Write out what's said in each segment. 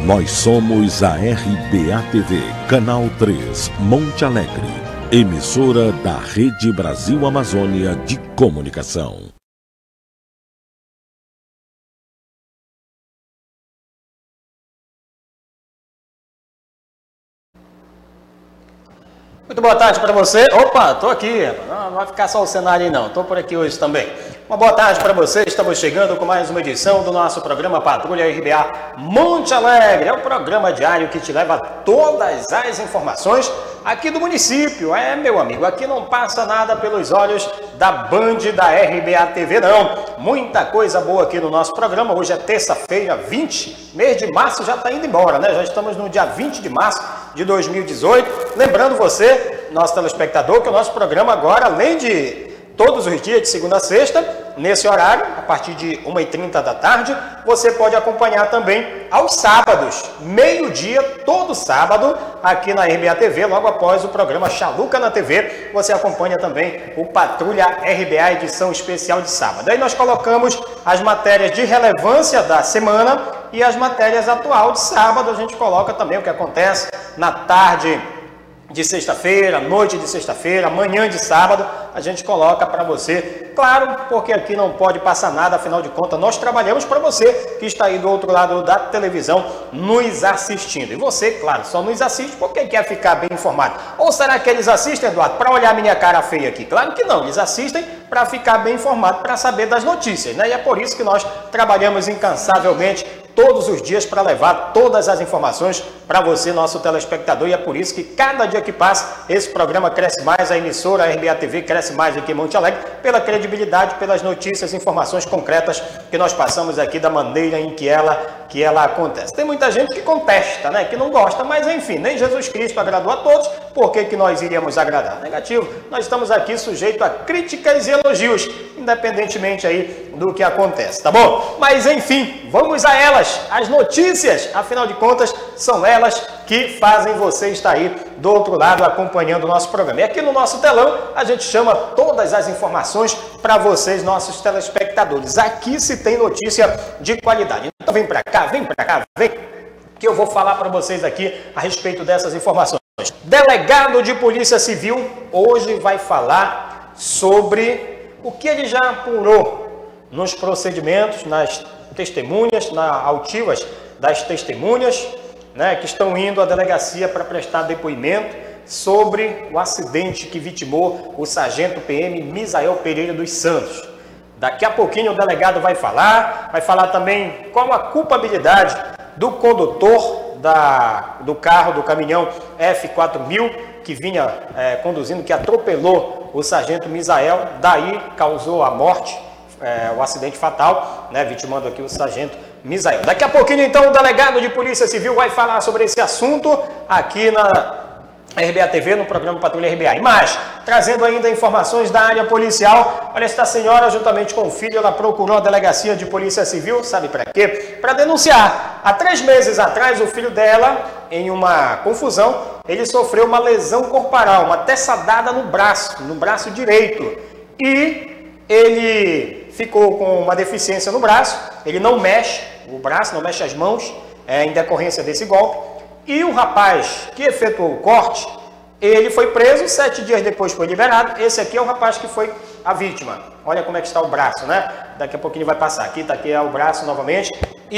Nós somos a RBA-TV, Canal 3, Monte Alegre, emissora da Rede Brasil Amazônia de Comunicação. Muito boa tarde para você. Opa, estou aqui. Não vai ficar só o cenário aí não, estou por aqui hoje também. Uma boa tarde para você. Estamos chegando com mais uma edição do nosso programa Patrulha RBA Monte Alegre. É o programa diário que te leva todas as informações aqui do município. Meu amigo, aqui não passa nada pelos olhos da Band da RBA TV, não. Muita coisa boa aqui no nosso programa. Hoje é terça-feira, 20, mês de março já está indo embora, né? Já estamos no dia 20 de março de 2018. Lembrando você, nosso telespectador, que o nosso programa agora, além de todos os dias, de segunda a sexta, nesse horário, a partir de 1h30 da tarde, você pode acompanhar também aos sábados, meio-dia, todo sábado, aqui na RBA TV, logo após o programa Chaluca na TV, você acompanha também o Patrulha RBA, edição especial de sábado. Aí nós colocamos as matérias de relevância da semana e as matérias atual de sábado. A gente coloca também o que acontece na tarde de sexta-feira, noite de sexta-feira, manhã de sábado, a gente coloca para você, claro, porque aqui não pode passar nada, afinal de contas, nós trabalhamos para você que está aí do outro lado da televisão nos assistindo. E você, claro, só nos assiste porque quer ficar bem informado. Ou será que eles assistem, Eduardo, para olhar minha cara feia aqui? Claro que não, eles assistem para ficar bem informado, para saber das notícias, né? E é por isso que nós trabalhamos incansavelmente todos os dias para levar todas as informações para você, nosso telespectador, e é por isso que cada dia que passa, esse programa cresce mais, a emissora a RBA TV cresce mais aqui em Monte Alegre, pela credibilidade, pelas notícias, informações concretas que nós passamos aqui da maneira em que ela acontece. Tem muita gente que contesta, né, que não gosta, mas enfim, nem Jesus Cristo agradou a todos, por que nós iríamos agradar? Negativo, nós estamos aqui sujeitos a críticas e elogios, independentemente aí do que acontece, tá bom? Mas enfim, vamos a elas, as notícias, afinal de contas, são elas que fazem você estar aí do outro lado acompanhando o nosso programa. E aqui no nosso telão, a gente chama todas as informações para vocês, nossos telespectadores. Aqui se tem notícia de qualidade. Então vem para cá, vem, que eu vou falar para vocês aqui a respeito dessas informações. Delegado de Polícia Civil hoje vai falar sobre o que ele já apurou nos procedimentos, nas testemunhas, altivas das testemunhas, né, que estão indo à delegacia para prestar depoimento sobre o acidente que vitimou o sargento PM Misael Pereira dos Santos. Daqui a pouquinho o delegado vai falar também qual a culpabilidade do condutor do carro, do caminhão F4000, que vinha conduzindo, que atropelou o sargento Misael, daí causou a morte, o acidente fatal, né, vitimando aqui o sargento Misael. Daqui a pouquinho, então, o delegado de Polícia Civil vai falar sobre esse assunto aqui na RBA TV, no programa Patrulha RBA. E mais, trazendo ainda informações da área policial. Olha, esta senhora, juntamente com o filho, ela procurou a delegacia de Polícia Civil, sabe para quê? Para denunciar. Há 3 meses atrás, o filho dela, em uma confusão, ele sofreu uma lesão corporal, uma teçadada no braço direito. E ele ficou com uma deficiência no braço, ele não mexe o braço, não mexe as mãos, em decorrência desse golpe. E o rapaz que efetuou o corte, ele foi preso, 7 dias depois foi liberado. Esse aqui é o rapaz que foi a vítima. Olha como é que está o braço, né? Daqui a pouquinho vai passar. Aqui é o braço novamente.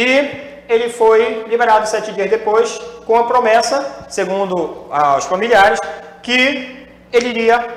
E ele foi liberado 7 dias depois, com a promessa, segundo os familiares, que ele iria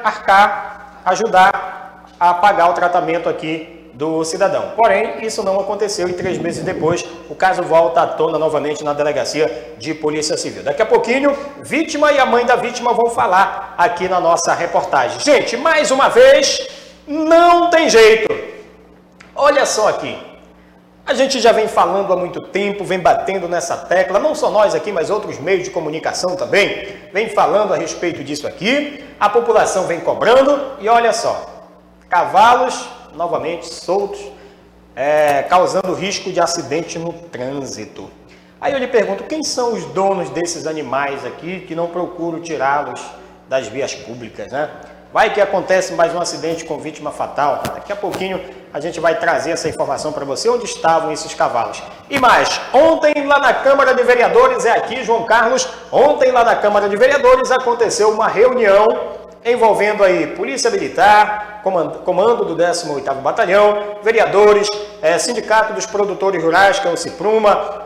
ajudar a pagar o tratamento aqui do cidadão. Porém, isso não aconteceu e 3 meses depois o caso volta à tona novamente na delegacia de Polícia Civil. Daqui a pouquinho, vítima e a mãe da vítima vão falar aqui na nossa reportagem. Gente, mais uma vez, não tem jeito. Olha só aqui. A gente já vem falando há muito tempo, vem batendo nessa tecla, não só nós aqui, mas outros meios de comunicação também, vem falando a respeito disso aqui, a população vem cobrando e olha só, cavalos novamente soltos, causando risco de acidente no trânsito. Aí eu lhe pergunto, quem são os donos desses animais aqui que não procuram tirá-los das vias públicas, né? Vai que acontece mais um acidente com vítima fatal. Daqui a pouquinho a gente vai trazer essa informação para você, onde estavam esses cavalos. E mais, ontem lá na Câmara de Vereadores, é aqui João Carlos, ontem lá na Câmara de Vereadores aconteceu uma reunião envolvendo aí Polícia Militar, comando do 18º Batalhão, vereadores, Sindicato dos Produtores Rurais, que é o Cipruma,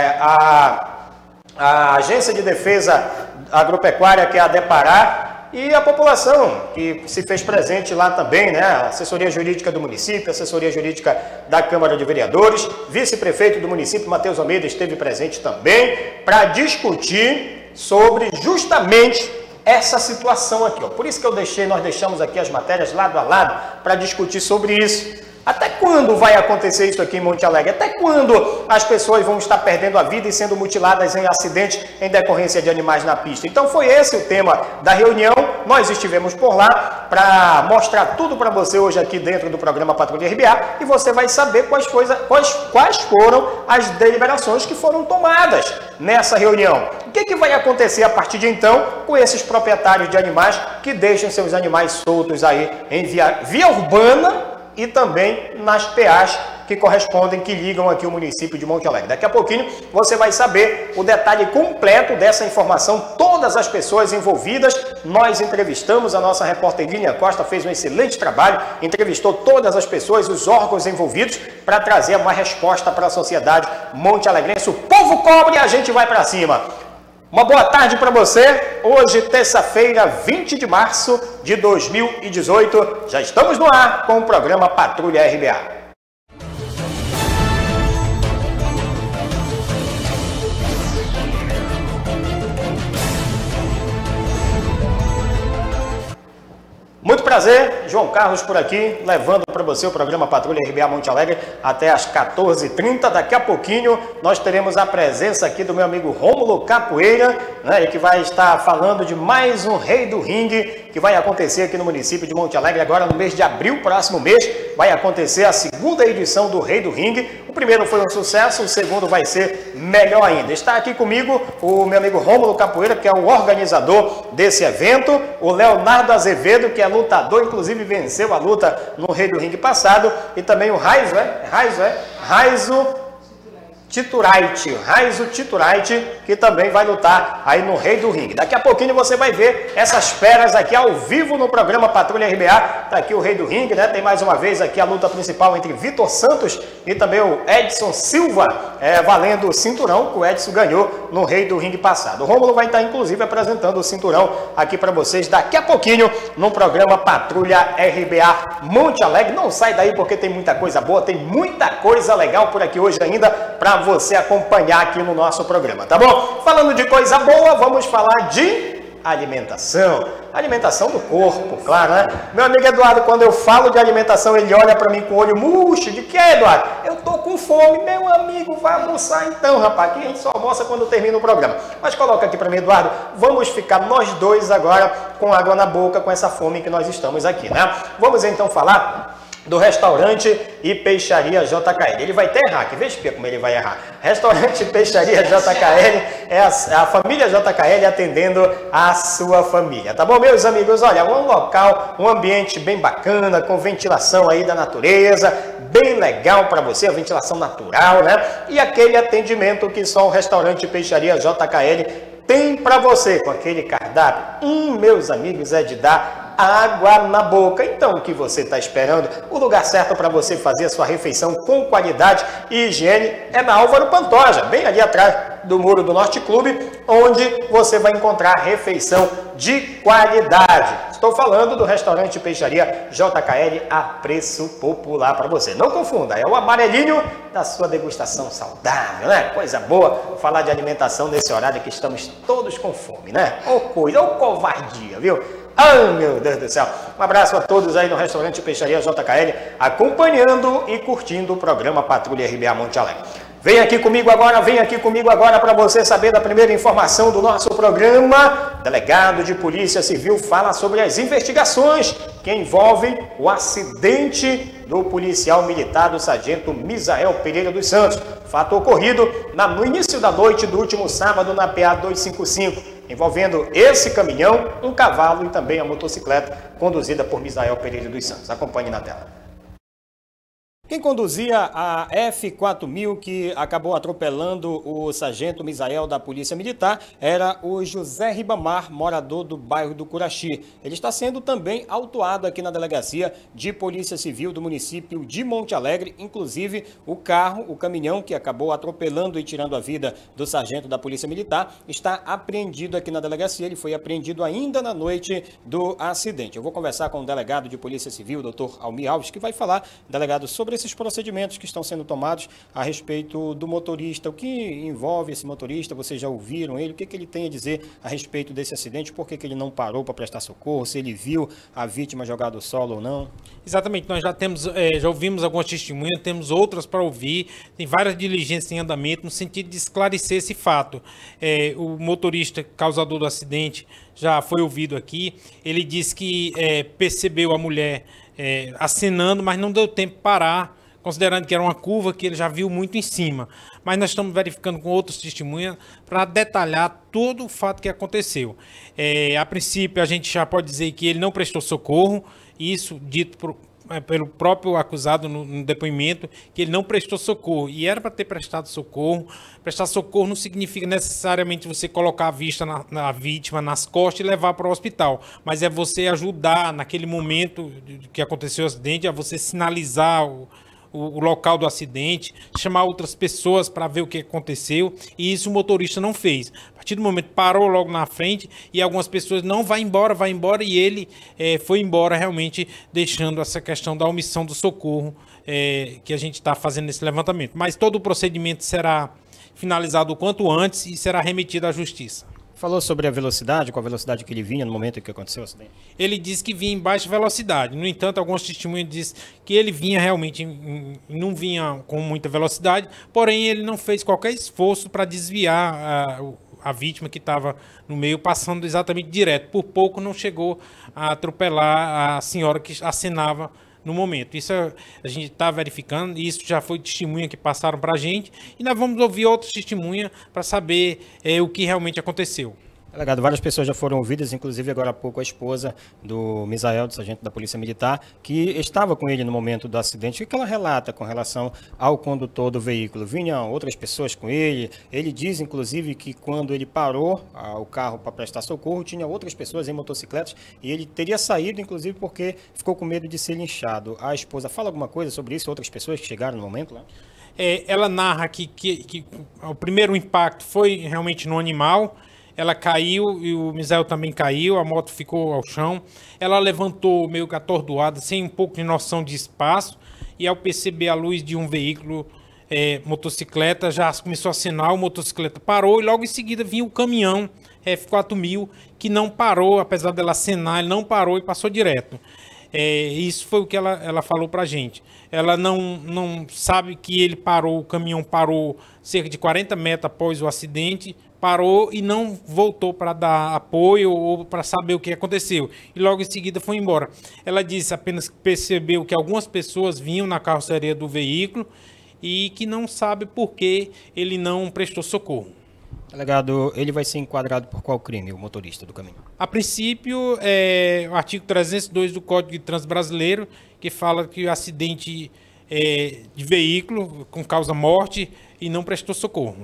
a Agência de Defesa Agropecuária, que é a Depará, e a população que se fez presente lá também, né? A assessoria jurídica do município, a assessoria jurídica da Câmara de Vereadores, vice-prefeito do município, Matheus Almeida, esteve presente também para discutir sobre justamente essa situação aqui, ó. Por isso que nós deixamos aqui as matérias lado a lado para discutir sobre isso. Até quando vai acontecer isso aqui em Monte Alegre? Até quando as pessoas vão estar perdendo a vida e sendo mutiladas em acidentes em decorrência de animais na pista? Então foi esse o tema da reunião. Nós estivemos por lá para mostrar tudo para você hoje aqui dentro do programa Patrulha RBA e você vai saber quais foram as deliberações que foram tomadas nessa reunião. O que vai acontecer a partir de então com esses proprietários de animais que deixam seus animais soltos aí em via urbana e também nas PAs que correspondem, que ligam aqui o município de Monte Alegre. Daqui a pouquinho você vai saber o detalhe completo dessa informação, todas as pessoas envolvidas. Nós entrevistamos, a nossa repórter Línia Costa fez um excelente trabalho, entrevistou todas as pessoas, os órgãos envolvidos, para trazer uma resposta para a sociedade monte-alegrense. O povo cobre e a gente vai para cima. Uma boa tarde para você. Hoje, terça-feira, 20 de março de 2018. Já estamos no ar com o programa Patrulha RBA. Muito prazer, João Carlos por aqui, levando para você o programa Patrulha RBA Monte Alegre até às 14h30. Daqui a pouquinho nós teremos a presença aqui do meu amigo Rômulo Capoeira, né, que vai estar falando de mais um Rei do Ringue, que vai acontecer aqui no município de Monte Alegre agora no mês de abril, próximo mês. Vai acontecer a segunda edição do Rei do Ringue. O primeiro foi um sucesso, o segundo vai ser melhor ainda. Está aqui comigo o meu amigo Rômulo Capoeira, que é o organizador desse evento, o Leonardo Azevedo, que é lutador, inclusive venceu a luta no Rei do Ringue passado, e também o Raizo Titurite, que também vai lutar aí no Rei do Ringue. Daqui a pouquinho você vai ver essas feras aqui ao vivo no programa Patrulha RBA. Tá aqui o Rei do Ringue, né? Tem mais uma vez aqui a luta principal entre Vitor Santos e também o Edson Silva, valendo o cinturão que o Edson ganhou no Rei do Ringue passado. O Rômulo vai estar inclusive apresentando o cinturão aqui para vocês daqui a pouquinho no programa Patrulha RBA Monte Alegre. Não sai daí porque tem muita coisa boa, tem muita coisa legal por aqui hoje ainda para você acompanhar aqui no nosso programa, tá bom? Falando de coisa boa, vamos falar de alimentação. Alimentação do corpo, claro, né? Meu amigo Eduardo, quando eu falo de alimentação, ele olha para mim com o olho murcho. De que, Eduardo? Eu tô com fome, meu amigo, vai almoçar então, rapaz. Aqui a gente só almoça quando termina o programa. Mas coloca aqui para mim, Eduardo, vamos ficar nós dois agora com água na boca, com essa fome que nós estamos aqui, né? Vamos então falar do restaurante e peixaria JKL. Ele vai até errar, que veja como ele vai errar. Restaurante e peixaria JKL é a família JKL atendendo a sua família, tá bom, meus amigos? Olha, um local, um ambiente bem bacana, com ventilação aí da natureza, bem legal para você, a ventilação natural, né? E aquele atendimento que só o restaurante e peixaria JKL tem para você, com aquele cardápio. Meus amigos, é de dar água na boca. Então, o que você está esperando? O lugar certo para você fazer a sua refeição com qualidade e higiene é na Álvaro Pantoja, bem ali atrás do muro do Norte Clube, onde você vai encontrar refeição de qualidade. Estou falando do restaurante e peixaria JKL a preço popular para você. Não confunda, é o amarelinho da sua degustação saudável, né? Coisa boa falar de alimentação nesse horário que estamos todos com fome, né? Ô coisa, ô covardia, viu? Ai, meu Deus do céu. Um abraço a todos aí no restaurante Peixaria JKL, acompanhando e curtindo o programa Patrulha RBA Monte Alegre. Vem aqui comigo agora para você saber da primeira informação do nosso programa. Delegado de Polícia Civil fala sobre as investigações que envolvem o acidente do policial militar do sargento Misael Pereira dos Santos. Fato ocorrido no início da noite do último sábado na PA 255, envolvendo esse caminhão, um cavalo e também a motocicleta conduzida por Misael Pereira dos Santos. Acompanhe na tela. Quem conduzia a F4000 que acabou atropelando o sargento Misael da Polícia Militar era o José Ribamar, morador do bairro do Curaxi. Ele está sendo também autuado aqui na Delegacia de Polícia Civil do município de Monte Alegre. Inclusive, o caminhão que acabou atropelando e tirando a vida do sargento da Polícia Militar está apreendido aqui na Delegacia. Ele foi apreendido ainda na noite do acidente. Eu vou conversar com o delegado de Polícia Civil, doutor Almir Alves, que vai falar, delegado, sobre esses procedimentos que estão sendo tomados a respeito do motorista. O que envolve esse motorista? Vocês já ouviram ele? O que ele tem a dizer a respeito desse acidente? Por que ele não parou para prestar socorro? Se ele viu a vítima jogar do solo ou não? Exatamente, nós já ouvimos algumas testemunhas, temos outras para ouvir, tem várias diligências em andamento no sentido de esclarecer esse fato. O motorista causador do acidente já foi ouvido aqui, ele disse que percebeu a mulher acenando, mas não deu tempo de parar, considerando que era uma curva que ele já viu muito em cima. Mas nós estamos verificando com outros testemunhas para detalhar todo o fato que aconteceu. A princípio, a gente já pode dizer que ele não prestou socorro, isso dito pelo próprio acusado no depoimento, que ele não prestou socorro, e era para ter prestado socorro. Prestar socorro não significa necessariamente você colocar a vista na vítima nas costas e levar para o hospital, mas é você ajudar naquele momento que aconteceu o acidente, é você sinalizar o local do acidente, chamar outras pessoas para ver o que aconteceu, e isso o motorista não fez. A partir do momento parou logo na frente e algumas pessoas não vai embora, e ele foi embora realmente deixando essa questão da omissão do socorro que a gente está fazendo nesse levantamento. Mas todo o procedimento será finalizado o quanto antes e será remetido à justiça. Falou sobre a velocidade, qual a velocidade que ele vinha no momento em que aconteceu o acidente? Ele disse que vinha em baixa velocidade. No entanto, alguns testemunhos dizem que ele vinha realmente, não vinha com muita velocidade, porém ele não fez qualquer esforço para desviar a vítima que estava no meio, passando exatamente direto. Por pouco não chegou a atropelar a senhora que acenava no momento. Isso a gente está verificando, e isso já foi testemunha que passaram para a gente, e nós vamos ouvir outras testemunhas para saber o que realmente aconteceu. Delegado, várias pessoas já foram ouvidas, inclusive agora há pouco a esposa do Misael, do sargento da Polícia Militar, que estava com ele no momento do acidente. O que ela relata com relação ao condutor do veículo? Vinham outras pessoas com ele? Ele diz, inclusive, que quando ele parou o carro para prestar socorro, tinha outras pessoas em motocicletas e ele teria saído, inclusive, porque ficou com medo de ser linchado. A esposa fala alguma coisa sobre isso? Outras pessoas que chegaram no momento lá? Ela narra que o primeiro impacto foi realmente no animal. Ela caiu e o Misael também caiu, a moto ficou ao chão. Ela levantou meio que atordoada, sem um pouco de noção de espaço. E ao perceber a luz de um veículo, motocicleta, já começou a acenar, o motocicleta parou e logo em seguida vinha o caminhão F4000, que não parou, apesar dela acenar, ele não parou e passou direto. Isso foi o que ela falou pra gente. Ela não sabe que ele parou, o caminhão parou cerca de 40 metros após o acidente, parou e não voltou para dar apoio ou para saber o que aconteceu. E logo em seguida foi embora. Ela disse apenas que percebeu que algumas pessoas vinham na carroceria do veículo e que não sabe por que ele não prestou socorro. Delegado, ele vai ser enquadrado por qual crime, o motorista do caminhão? A princípio, o artigo 302 do Código de Trânsito Brasileiro, que fala que o acidente de veículo com causa morte e não prestou socorro.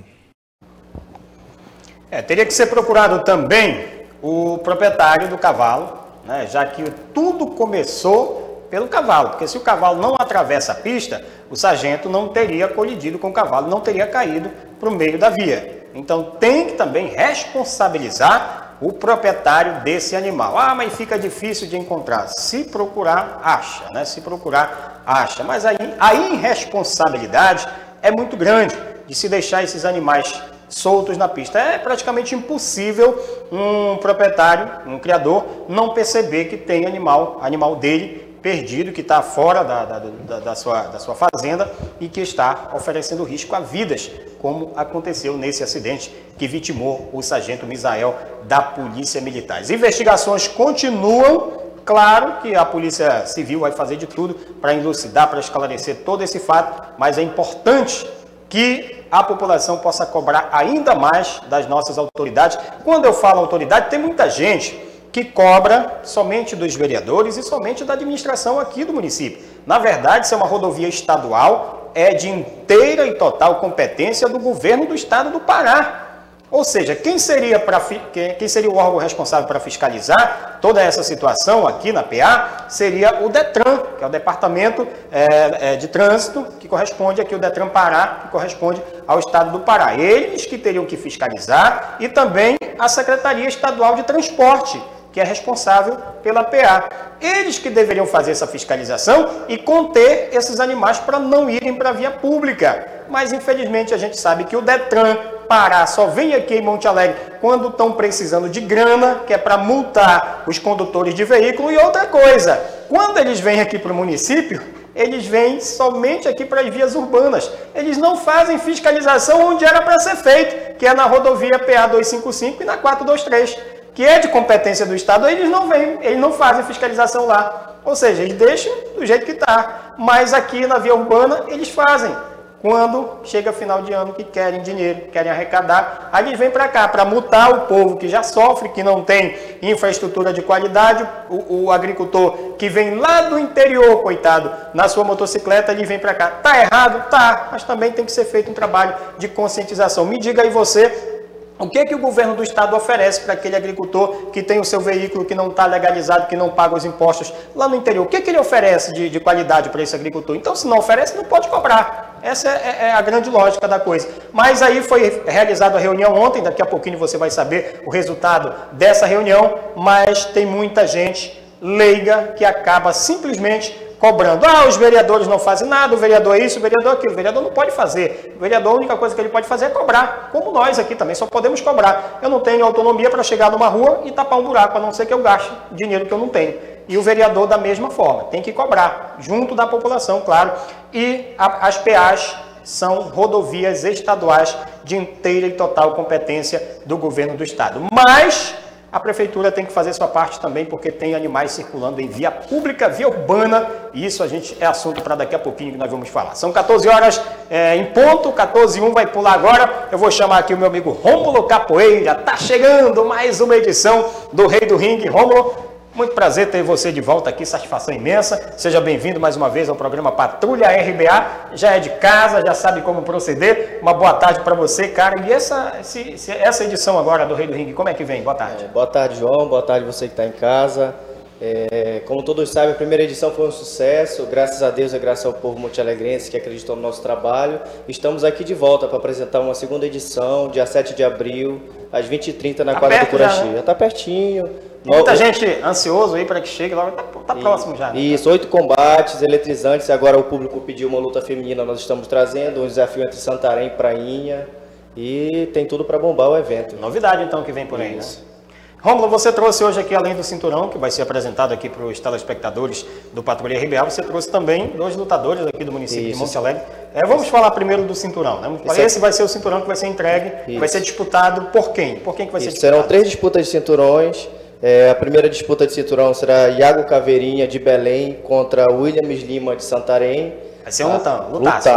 Teria que ser procurado também o proprietário do cavalo, né, já que tudo começou pelo cavalo, porque se o cavalo não atravessa a pista, o sargento não teria colidido com o cavalo, não teria caído para o meio da via. Então tem que também responsabilizar o proprietário desse animal. Ah, mas fica difícil de encontrar. Se procurar, acha, né? Se procurar, acha. Mas aí a irresponsabilidade é muito grande de se deixar esses animais soltos na pista. É praticamente impossível um proprietário, um criador, não perceber que tem animal dele perdido, que está fora da sua fazenda e que está oferecendo risco a vidas, como aconteceu nesse acidente que vitimou o sargento Misael da Polícia Militar. As investigações continuam. Claro que a Polícia Civil vai fazer de tudo para elucidar, para esclarecer todo esse fato, mas é importante que a população possa cobrar ainda mais das nossas autoridades. Quando eu falo autoridade, tem muita gente que cobra somente dos vereadores e somente da administração aqui do município. Na verdade, se é uma rodovia estadual, é de inteira e total competência do governo do estado do Pará. Ou seja, quem seria o órgão responsável para fiscalizar toda essa situação aqui na PA seria o DETRAN, que é o Departamento de Trânsito, que corresponde aqui, o DETRAN Pará, que corresponde ao estado do Pará. Eles que teriam que fiscalizar, e também a Secretaria Estadual de Transporte, que é responsável pela PA. Eles que deveriam fazer essa fiscalização e conter esses animais para não irem para a via pública. Mas, infelizmente, a gente sabe que o DETRAN Pará só vem aqui em Monte Alegre quando estão precisando de grana, que é para multar os condutores de veículo. E outra coisa, quando eles vêm aqui para o município, eles vêm somente aqui para as vias urbanas. Eles não fazem fiscalização onde era para ser feito, que é na rodovia PA 255 e na 423. Que é de competência do estado, eles não vêm, eles não fazem fiscalização lá. Ou seja, eles deixam do jeito que está. Mas aqui na via urbana, eles fazem. Quando chega final de ano que querem dinheiro, querem arrecadar, aí eles vêm para cá, para multar o povo que já sofre, que não tem infraestrutura de qualidade, o agricultor que vem lá do interior, coitado, na sua motocicleta, ele vem para cá. Tá errado? Tá, mas também tem que ser feito um trabalho de conscientização. Me diga aí você, o que o governo do estado oferece para aquele agricultor que tem o seu veículo que não está legalizado, que não paga os impostos lá no interior? O que ele oferece de qualidade para esse agricultor? Então, se não oferece, não pode cobrar. Essa é a grande lógica da coisa. Mas aí foi realizada a reunião ontem, daqui a pouquinho você vai saber o resultado dessa reunião, mas tem muita gente leiga que acaba simplesmente cobrando. Ah, os vereadores não fazem nada, o vereador é isso, o vereador é aquilo. O vereador não pode fazer. O vereador, a única coisa que ele pode fazer é cobrar. Como nós aqui também, só podemos cobrar. Eu não tenho autonomia para chegar numa rua e tapar um buraco, a não ser que eu gaste dinheiro que eu não tenho. E o vereador, da mesma forma, tem que cobrar, junto da população, claro. E as PAs são rodovias estaduais de inteira e total competência do governo do estado. Mas a prefeitura tem que fazer sua parte também, porque tem animais circulando em via pública, via urbana, e isso é assunto para daqui a pouquinho que nós vamos falar. São 14 horas em ponto, 14h01 vai pular agora. Eu vou chamar aqui o meu amigo Rômulo Capoeira. Tá chegando mais uma edição do Rei do Ringue. Rômulo, muito prazer ter você de volta aqui, satisfação imensa. Seja bem-vindo mais uma vez ao programa Patrulha RBA. Já é de casa, já sabe como proceder. Uma boa tarde para você, cara. E essa edição agora do Rei do Ringue, como é que vem? Boa tarde. Boa tarde, João. Boa tarde você que está em casa. Como todos sabem, a primeira edição foi um sucesso. Graças a Deus e graças ao povo montealegrense que acreditou no nosso trabalho. Estamos aqui de volta para apresentar uma segunda edição, dia 7 de abril, às 20h30 na quadra do Curaxi. Já está pertinho. Muita gente ansioso aí para que chegue logo, tá próximo já. Né? Isso, 8 combates eletrizantes. Agora o público pediu uma luta feminina, nós estamos trazendo um desafio entre Santarém e Prainha. E tem tudo para bombar o evento. Novidade então que vem por aí, né? Rômulo, você trouxe hoje aqui, além do cinturão, que vai ser apresentado aqui para os telespectadores do Patrulha RBA, você trouxe também 2 lutadores aqui do município de Monte Alegre. Vamos falar primeiro do cinturão, né? Esse vai ser o cinturão que vai ser entregue, vai ser disputado por quem? Por quem que vai ser disputado? Serão 3 disputas de cinturões. A primeira disputa de cinturão será Iago Caveirinha, de Belém, contra Williams Lima, de Santarém. Vai ser um lutaço.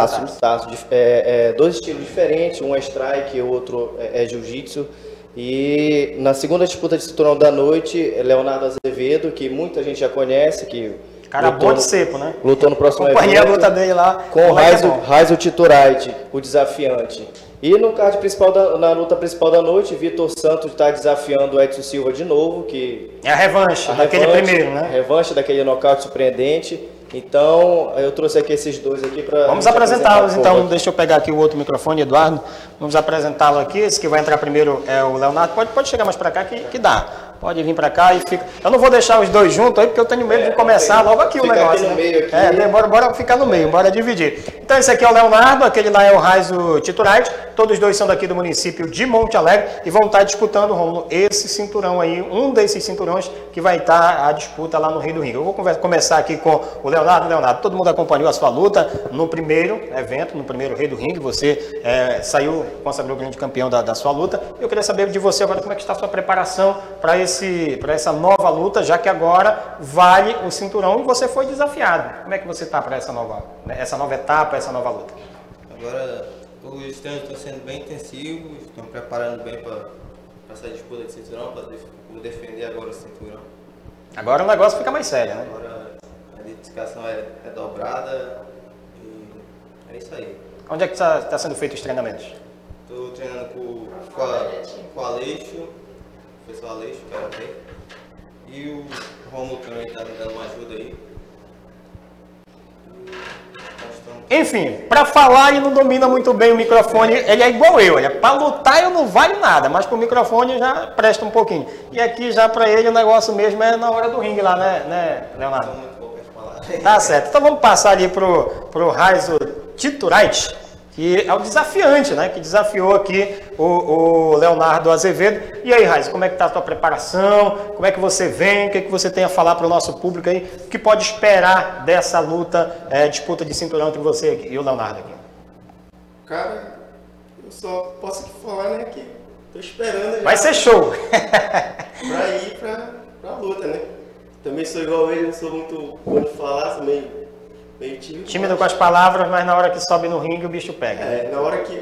2 estilos diferentes, um é strike e o outro é jiu-jitsu. E na segunda disputa de cinturão da noite, Leonardo Azevedo, que muita gente já conhece, que cara bom de cepo, né? Lutou no próximo evento. Acompanhei a luta dele lá. Com Raizo Titurite, o desafiante. E no card principal na luta principal da noite, Vitor Santos está desafiando o Edson Silva de novo, que é a revanche daquele primeiro, né? Revanche daquele nocaute surpreendente. Então, eu trouxe aqui esses 2 aqui para... Vamos apresentá-los, então. Deixa eu pegar aqui o outro microfone, Eduardo. Vamos apresentá-lo aqui. Esse que vai entrar primeiro é o Leonardo. Pode chegar mais para cá que dá. Pode vir para cá e fica... Eu não vou deixar os 2 juntos aí, porque eu tenho medo de começar logo aqui o negócio. Aqui no meio aqui. Bora ficar no meio, bora dividir. Então, esse aqui é o Leonardo, aquele lá é o Raizo Titurite. Todos 2 são daqui do município de Monte Alegre e vão estar disputando, Romulo, esse cinturão aí, um desses cinturões que vai estar a disputa lá no Rei do Ringue. Eu vou começar aqui com o Leonardo. Leonardo, todo mundo acompanhou a sua luta no primeiro evento, no primeiro Rei do Ringue. Você consagrou o grande campeão da sua luta. Eu queria saber de você agora como é que está a sua preparação para essa nova luta, já que agora vale o cinturão e você foi desafiado. Como é que você está para essa nova etapa, essa nova luta? Agora, os treinos estão sendo bem intensivos, estão preparando bem para essa disputa de cinturão, para defender agora o cinturão. Agora o negócio fica mais sério, né? Agora a dedicação é dobrada e é isso aí. Onde é que está sendo feito os treinamentos? Estou treinando com o Aleixo, o professor Aleixo, Karatê. E o Romulo também está me dando uma ajuda aí. Enfim, para falar ele não domina muito bem o microfone, ele é igual eu, para lutar eu não vale nada, mas com o microfone já presta um pouquinho. E aqui já para ele o negócio mesmo é na hora do ringue lá, né Leonardo? São muito poucas palavras. Tá certo, então vamos passar ali pro Raizo Titurite, que é o desafiante, né? Que desafiou aqui o Leonardo Azevedo. E aí, Raiz, como é que está a tua preparação? Como é que você vem? O que, é que você tem a falar para o nosso público aí? O que pode esperar dessa luta, disputa de cinturão entre você aqui, e o Leonardo aqui? Cara, eu só posso te falar, né, que tô esperando já. Vai ser show! Pra ir pra luta, né? Também sou igual ele, não sou muito bom de falar, sou meio tímido. Tímido com as palavras, mas na hora que sobe no ringue o bicho pega. Na hora que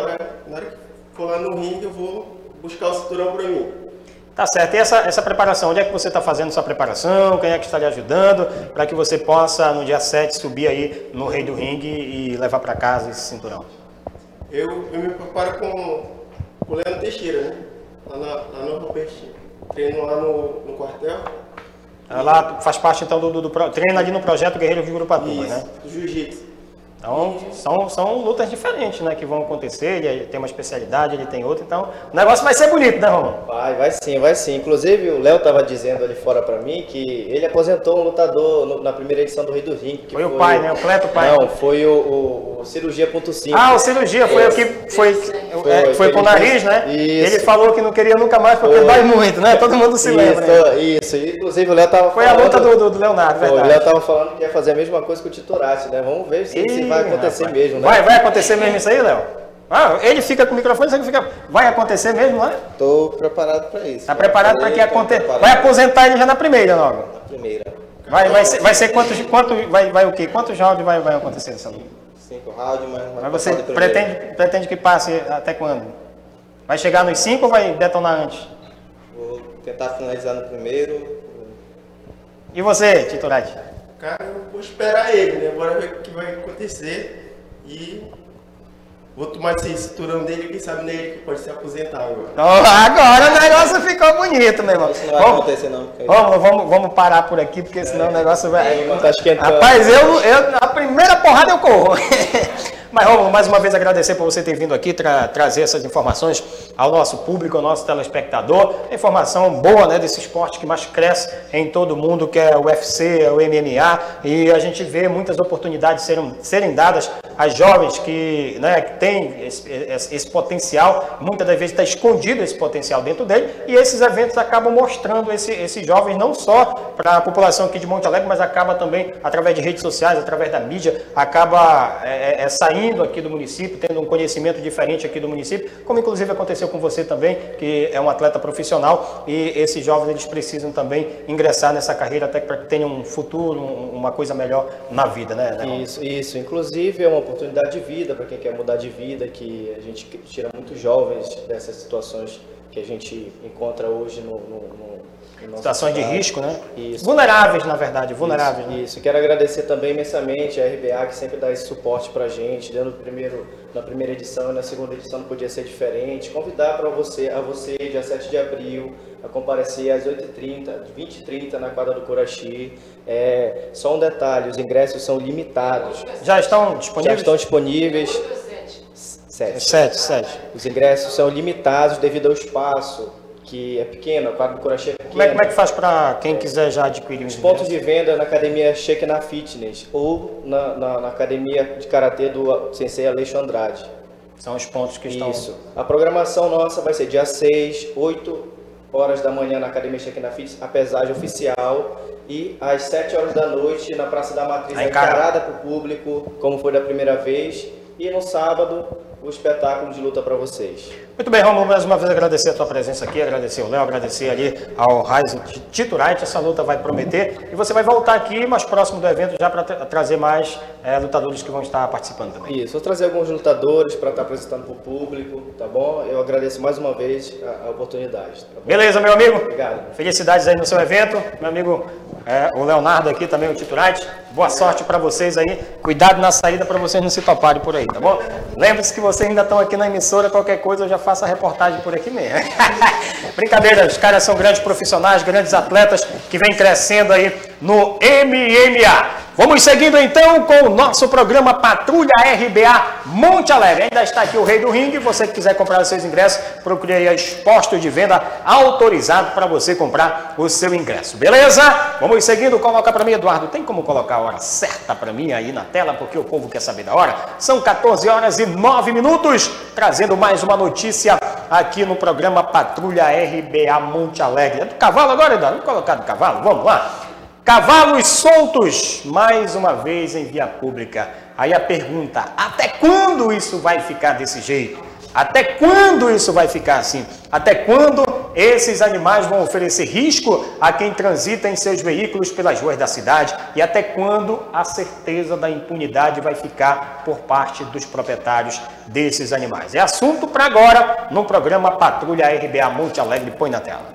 for lá no ringue eu vou buscar o cinturão pra mim. Tá certo. E essa preparação, onde é que você está fazendo sua preparação? Quem é que está lhe ajudando para que você possa, no dia 7, subir aí no Rei do Ringue e levar para casa esse cinturão? Eu me preparo com o Leandro Teixeira, né? Lá no Robertinho. Treino lá no quartel. Ela faz parte então do treino ali no projeto Guerreiros de Gurupatuba, né? Jiu-jitsu. Então, são lutas diferentes, né, que vão acontecer, ele tem uma especialidade, ele tem outra, então o negócio vai ser bonito, né, Romulo? Vai sim. Inclusive, o Léo estava dizendo ali fora para mim que ele aposentou um lutador na primeira edição do Rei do Ringue. Foi o pai, né? O Cleto pai. Não, foi o Cirurgia.5. Ah, o Cirurgia, foi o que foi com o nariz, né? Isso. Ele falou que não queria nunca mais porque dói muito, né? Todo mundo se lembra. Né? Isso. Inclusive, o Léo estava falando... Foi a luta do Leonardo, verdade. O Léo estava falando que ia fazer a mesma coisa com o Titurati, né? Vamos ver se vai acontecer mesmo, né? Vai acontecer mesmo isso aí, Léo? Ah, ele fica com o microfone, você fica... Vai acontecer mesmo, né? Tô preparado para isso. Tá preparado para que aconteça? Vai aposentar ele já na primeira, logo? Na primeira. Vai ser quantos vai o quê? Quantos rounds vai acontecer nessa luta? 5 rounds, mas você pretende que passe até quando? Vai chegar nos 5 ou vai detonar antes? Vou tentar finalizar no primeiro. E você, Titurati? Cara, eu vou esperar ele, né? Bora ver o que vai acontecer. E vou tomar esse cinturão dele, quem sabe nele que pode se aposentar agora. Agora o negócio ficou bonito, meu irmão. Isso não vai acontecer não. Vamos parar por aqui, porque senão o negócio vai... Tá esquentando. Rapaz, a primeira porrada eu corro. Mas, Romulo, mais uma vez agradecer por você ter vindo aqui trazer essas informações ao nosso público, ao nosso telespectador. Informação boa, né, desse esporte que mais cresce em todo mundo, que é o UFC, o MMA. E a gente vê muitas oportunidades serem dadas às jovens que têm esse potencial. Muitas das vezes está escondido esse potencial dentro dele. E esses eventos acabam mostrando esses jovens, não só para a população aqui de Monte Alegre, mas acaba também, através de redes sociais, através da mídia, acaba saindo aqui do município, tendo um conhecimento diferente aqui do município, como inclusive aconteceu com você também, que é um atleta profissional, e esses jovens eles precisam também ingressar nessa carreira até para que tenham um futuro, uma coisa melhor na vida, né? Isso. Inclusive é uma oportunidade de vida para quem quer mudar de vida, que a gente tira muitos jovens dessas situações que a gente encontra hoje no situações de risco, né? Isso. Vulneráveis, na verdade, vulneráveis. Isso. Quero agradecer também imensamente a RBA, que sempre dá esse suporte pra gente, na primeira edição e na segunda edição não podia ser diferente. Convidar a você, dia 7 de abril, a comparecer às 20h30 na quadra do Coraxi. Só um detalhe, os ingressos são limitados. Já estão disponíveis? Já estão disponíveis. 7. Os ingressos são limitados devido ao espaço, que é pequeno, a quadra do Coraxi é pequena. Como é que faz para quem quiser já adquirir os pontos de venda na academia Shekinah Fitness ou na academia de karatê do Sensei Aleixo Andrade. São os pontos que estão... Isso. A programação nossa vai ser dia 6, 8 horas da manhã na academia Shekinah Fitness, a pesagem oficial, e às 7 horas da noite na Praça da Matriz, encarada para o público, como foi da primeira vez. E no sábado, o espetáculo de luta para vocês. Muito bem, Romulo, mais uma vez agradecer a tua presença aqui, agradecer ao Léo, agradecer ali ao Ryzen Titurite. Essa luta vai prometer e você vai voltar aqui mais próximo do evento já para trazer mais lutadores que vão estar participando também. Isso, vou trazer alguns lutadores para estar apresentando para o público, tá bom? Eu agradeço mais uma vez a oportunidade. Tá bom? Beleza, meu amigo? Obrigado. Felicidades aí no seu evento, meu amigo o Leonardo aqui também, o Titurite. Boa sorte para vocês aí, cuidado na saída para vocês não se toparem por aí, tá bom? Lembre-se que vocês ainda estão aqui na emissora, qualquer coisa eu já faço a reportagem por aqui mesmo. Brincadeira, os caras são grandes profissionais, grandes atletas que vêm crescendo aí no MMA. Vamos seguindo então com o nosso programa Patrulha RBA Monte Alegre. Ainda está aqui o Rei do Ringue. Você que quiser comprar os seus ingressos, procure aí os postos de venda autorizados para você comprar o seu ingresso. Beleza? Vamos seguindo. Coloca para mim, Eduardo. Tem como colocar a hora certa para mim aí na tela? Porque o povo quer saber da hora. São 14 horas e 9 minutos. Trazendo mais uma notícia aqui no programa Patrulha RBA Monte Alegre. É do cavalo agora, Eduardo? Vamos colocar do cavalo? Vamos lá. Cavalos soltos, mais uma vez em via pública. Aí a pergunta, até quando isso vai ficar desse jeito? Até quando isso vai ficar assim? Até quando esses animais vão oferecer risco a quem transita em seus veículos pelas ruas da cidade? E até quando a certeza da impunidade vai ficar por parte dos proprietários desses animais? É assunto para agora no programa Patrulha RBA Monte Alegre. Põe na tela.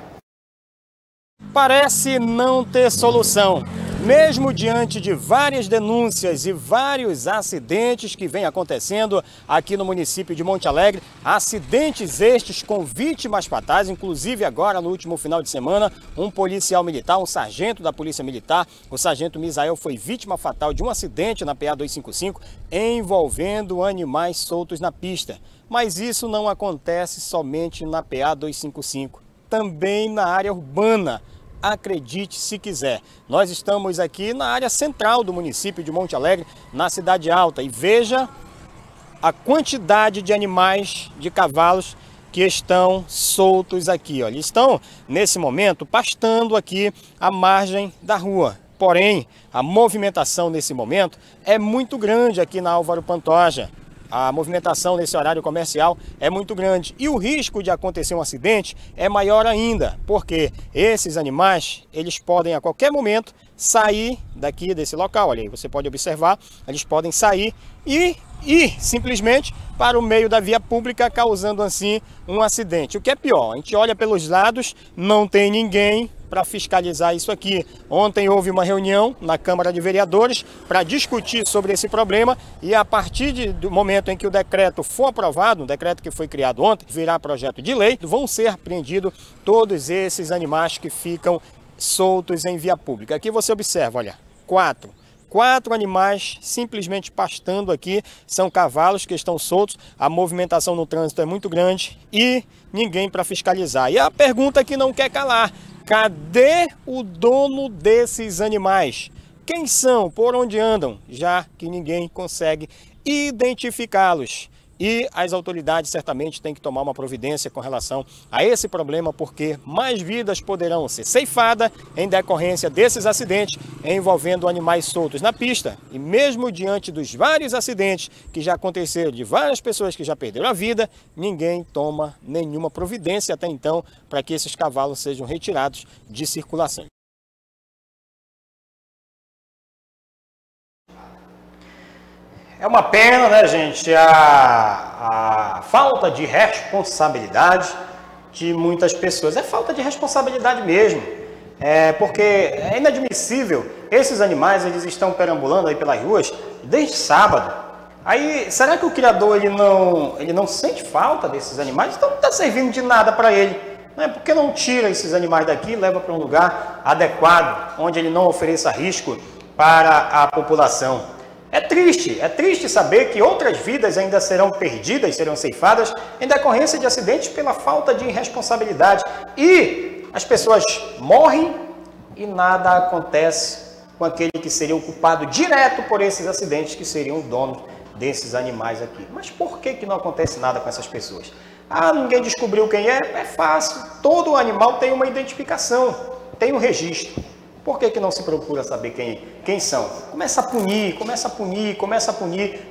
Parece não ter solução. Mesmo diante de várias denúncias e vários acidentes que vêm acontecendo aqui no município de Monte Alegre, acidentes estes com vítimas fatais, inclusive agora no último final de semana, um policial militar, um sargento da Polícia Militar, o sargento Misael, foi vítima fatal de um acidente na PA 255 envolvendo animais soltos na pista. Mas isso não acontece somente na PA 255, também na área urbana. Acredite se quiser. Nós estamos aqui na área central do município de Monte Alegre, na Cidade Alta, e veja a quantidade de animais, de cavalos que estão soltos aqui. Eles estão, nesse momento, pastando aqui à margem da rua. Porém, a movimentação nesse momento é muito grande aqui na Álvaro Pantoja. A movimentação nesse horário comercial é muito grande e o risco de acontecer um acidente é maior ainda, porque esses animais, eles podem a qualquer momento sair daqui desse local. Olha aí, você pode observar, eles podem sair e ir simplesmente para o meio da via pública, causando assim um acidente. O que é pior, a gente olha pelos lados, não tem ninguém para fiscalizar isso aqui. Ontem houve uma reunião na Câmara de Vereadores para discutir sobre esse problema e a partir do momento em que o decreto for aprovado, um decreto que foi criado ontem, virar projeto de lei, vão ser apreendidos todos esses animais que ficam soltos em via pública. Aqui você observa, olha, quatro animais simplesmente pastando aqui, são cavalos que estão soltos, a movimentação no trânsito é muito grande e ninguém para fiscalizar. E a pergunta que não quer calar, cadê o dono desses animais? Quem são? Por onde andam? Já que ninguém consegue identificá-los. E as autoridades certamente têm que tomar uma providência com relação a esse problema, porque mais vidas poderão ser ceifadas em decorrência desses acidentes envolvendo animais soltos na pista. E mesmo diante dos vários acidentes que já aconteceram, de várias pessoas que já perderam a vida, ninguém toma nenhuma providência até então para que esses cavalos sejam retirados de circulação. É uma pena, né, gente, a falta de responsabilidade de muitas pessoas. É falta de responsabilidade mesmo, porque é inadmissível. Esses animais, eles estão perambulando aí pelas ruas desde sábado. Aí, será que o criador ele não sente falta desses animais? Então não está servindo de nada para ele. Né? Por que não tira esses animais daqui e leva para um lugar adequado, onde ele não ofereça risco para a população? É triste saber que outras vidas ainda serão perdidas, serão ceifadas em decorrência de acidentes pela falta de responsabilidade. E as pessoas morrem e nada acontece com aquele que seria o culpado direto por esses acidentes, que seriam o dono desses animais aqui. Mas por que não acontece nada com essas pessoas? Ah, ninguém descobriu quem é? É fácil. Todo animal tem uma identificação, tem um registro. Por que não se procura saber quem são? Começa a punir,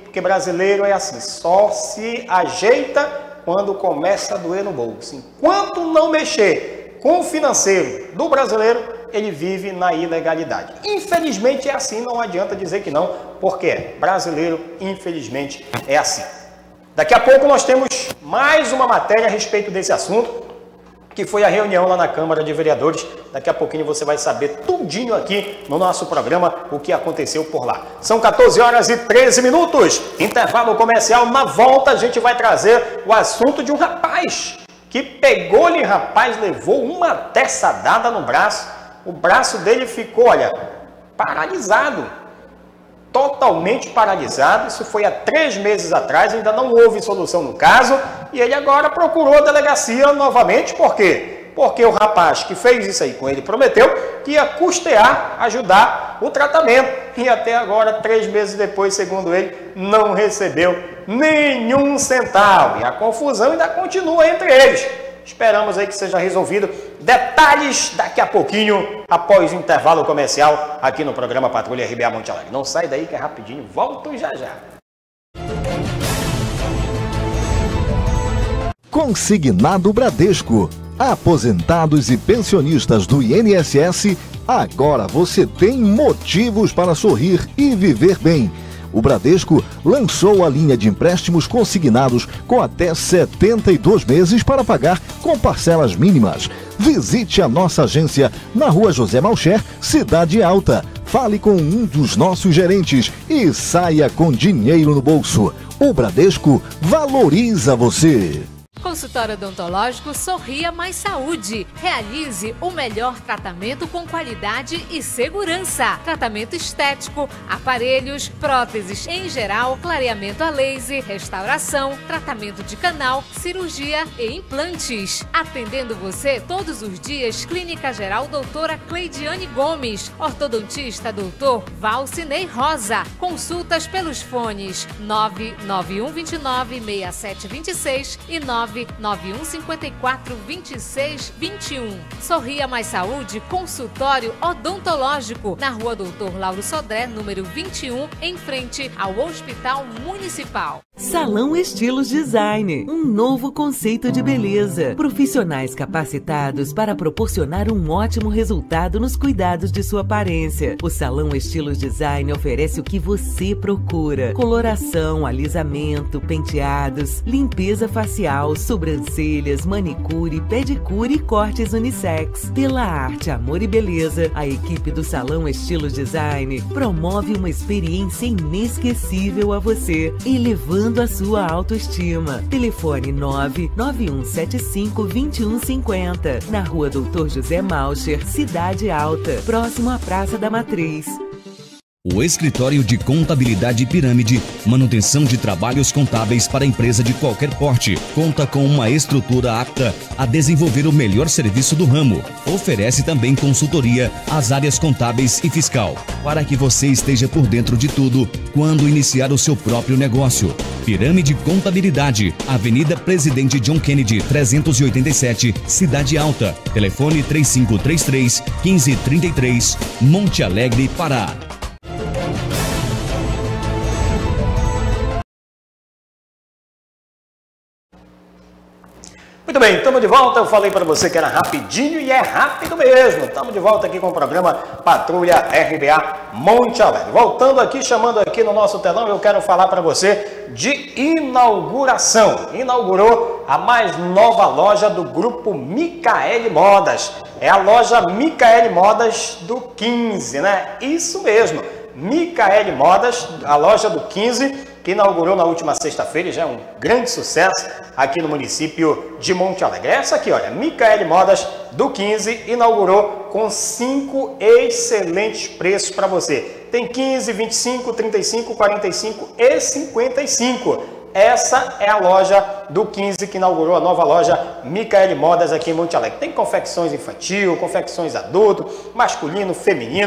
Porque brasileiro é assim, só se ajeita quando começa a doer no bolso. Enquanto não mexer com o financeiro do brasileiro, ele vive na ilegalidade. Infelizmente é assim, não adianta dizer que não, porque brasileiro, infelizmente, é assim. Daqui a pouco nós temos mais uma matéria a respeito desse assunto, que foi a reunião lá na Câmara de Vereadores. Daqui a pouquinho você vai saber tudinho aqui no nosso programa o que aconteceu por lá. São 14 horas e 13 minutos. Intervalo comercial. Na volta a gente vai trazer o assunto de um rapaz que pegou-lhe, levou uma teçadada no braço. O braço dele ficou, olha, paralisado. Totalmente paralisado. Isso foi há 3 meses atrás, ainda não houve solução no caso, e ele agora procurou a delegacia novamente. Por quê? Porque o rapaz que fez isso aí com ele prometeu que ia custear, ajudar o tratamento, e até agora, 3 meses depois, segundo ele, não recebeu nenhum centavo, e a confusão ainda continua entre eles. Esperamos aí que seja resolvido. Detalhes daqui a pouquinho, após o intervalo comercial, aqui no programa Patrulha RBA Monte Alegre. Não sai daí que é rapidinho, volto já já. Consignado Bradesco. Aposentados e pensionistas do INSS, agora você tem motivos para sorrir e viver bem. O Bradesco lançou a linha de empréstimos consignados com até 72 meses para pagar com parcelas mínimas. Visite a nossa agência na Rua José Malcher, Cidade Alta. Fale com um dos nossos gerentes e saia com dinheiro no bolso. O Bradesco valoriza você. Consultório odontológico Sorria Mais Saúde. Realize o melhor tratamento com qualidade e segurança. Tratamento estético, aparelhos, próteses em geral, clareamento a laser, restauração, tratamento de canal, cirurgia e implantes. Atendendo você todos os dias, Clínica Geral Doutora Cleidiane Gomes. Ortodontista Doutor Valcinei Rosa. Consultas pelos fones 991296726 e 991542621. Sorria Mais Saúde, consultório odontológico, na Rua Doutor Lauro Sodré, número 21, em frente ao Hospital Municipal. Salão Estilos Design, um novo conceito de beleza. Profissionais capacitados para proporcionar um ótimo resultado nos cuidados de sua aparência. O Salão Estilos Design oferece o que você procura: coloração, alisamento, penteados, limpeza facial, sobrancelhas, manicure, pedicure e cortes unissex. Pela arte, amor e beleza, a equipe do Salão Estilos Design promove uma experiência inesquecível a você, elevando a sua autoestima. Telefone 99175-2150, na Rua Doutor José Malcher, Cidade Alta, próximo à Praça da Matriz. O Escritório de Contabilidade Pirâmide, manutenção de trabalhos contábeis para empresa de qualquer porte, conta com uma estrutura apta a desenvolver o melhor serviço do ramo. Oferece também consultoria às áreas contábeis e fiscal, para que você esteja por dentro de tudo quando iniciar o seu próprio negócio. Pirâmide Contabilidade, Avenida Presidente John Kennedy, 387, Cidade Alta. Telefone 3533-1533, Monte Alegre, Pará. Muito bem, estamos de volta. Eu falei para você que era rapidinho e é rápido mesmo. Estamos de volta aqui com o programa Patrulha RBA Monte Alegre. Voltando aqui, chamando aqui no nosso telão, eu quero falar para você de inauguração. Inaugurou a mais nova loja do grupo Micaele Modas. É a loja Micaele Modas do 15, né? Isso mesmo, Micaele Modas, a loja do 15, que inaugurou na última sexta-feira, já é um grande sucesso aqui no município de Monte Alegre. Essa aqui, olha, Micaele Modas do 15, inaugurou com 5 excelentes preços para você. Tem 15, 25, 35, 45 e 55. Essa é a loja do 15 que inaugurou a nova loja Micaele Modas aqui em Monte Alegre. Tem confecções infantil, confecções adulto, masculino, feminino.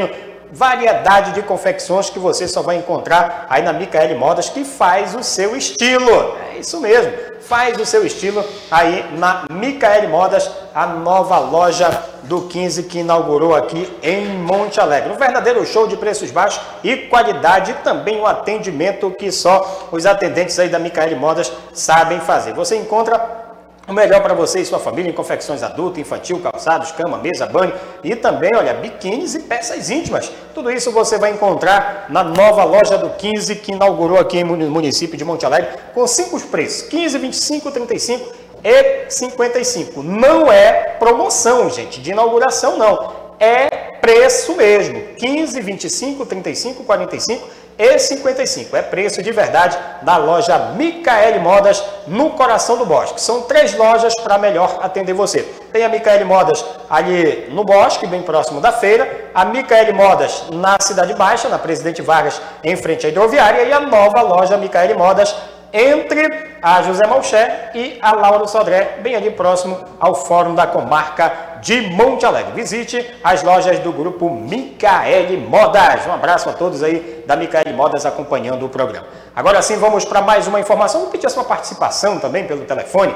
variedade de confecções que você só vai encontrar aí na Micaele Modas, que faz o seu estilo. É isso mesmo, faz o seu estilo aí na Micaele Modas, a nova loja do 15 que inaugurou aqui em Monte Alegre. Um verdadeiro show de preços baixos e qualidade, e também um atendimento que só os atendentes aí da Micaele Modas sabem fazer. Você encontra o melhor para você e sua família em confecções adulto, infantil, calçados, cama, mesa, banho e também, olha, biquínis e peças íntimas. Tudo isso você vai encontrar na nova loja do 15 que inaugurou aqui no município de Monte Alegre com 5 preços, 15, 25, 35 e 55. Não é promoção, gente, de inauguração não. É preço mesmo, 15, 25, 35, 45 e 55. É preço de verdade da loja Micaele Modas no coração do Bosque. São 3 lojas para melhor atender você. Tem a Micaele Modas ali no Bosque, bem próximo da feira. A Micaele Modas na Cidade Baixa, na Presidente Vargas, em frente à hidroviária. E a nova loja Micaele Modas entre a José Malcher e a Lauro Sodré, bem ali próximo ao Fórum da Comarca de Monte Alegre. Visite as lojas do grupo Micaele Modas. Um abraço a todos aí da Micaele Modas acompanhando o programa. Agora sim, vamos para mais uma informação. Vou pedir a sua participação também pelo telefone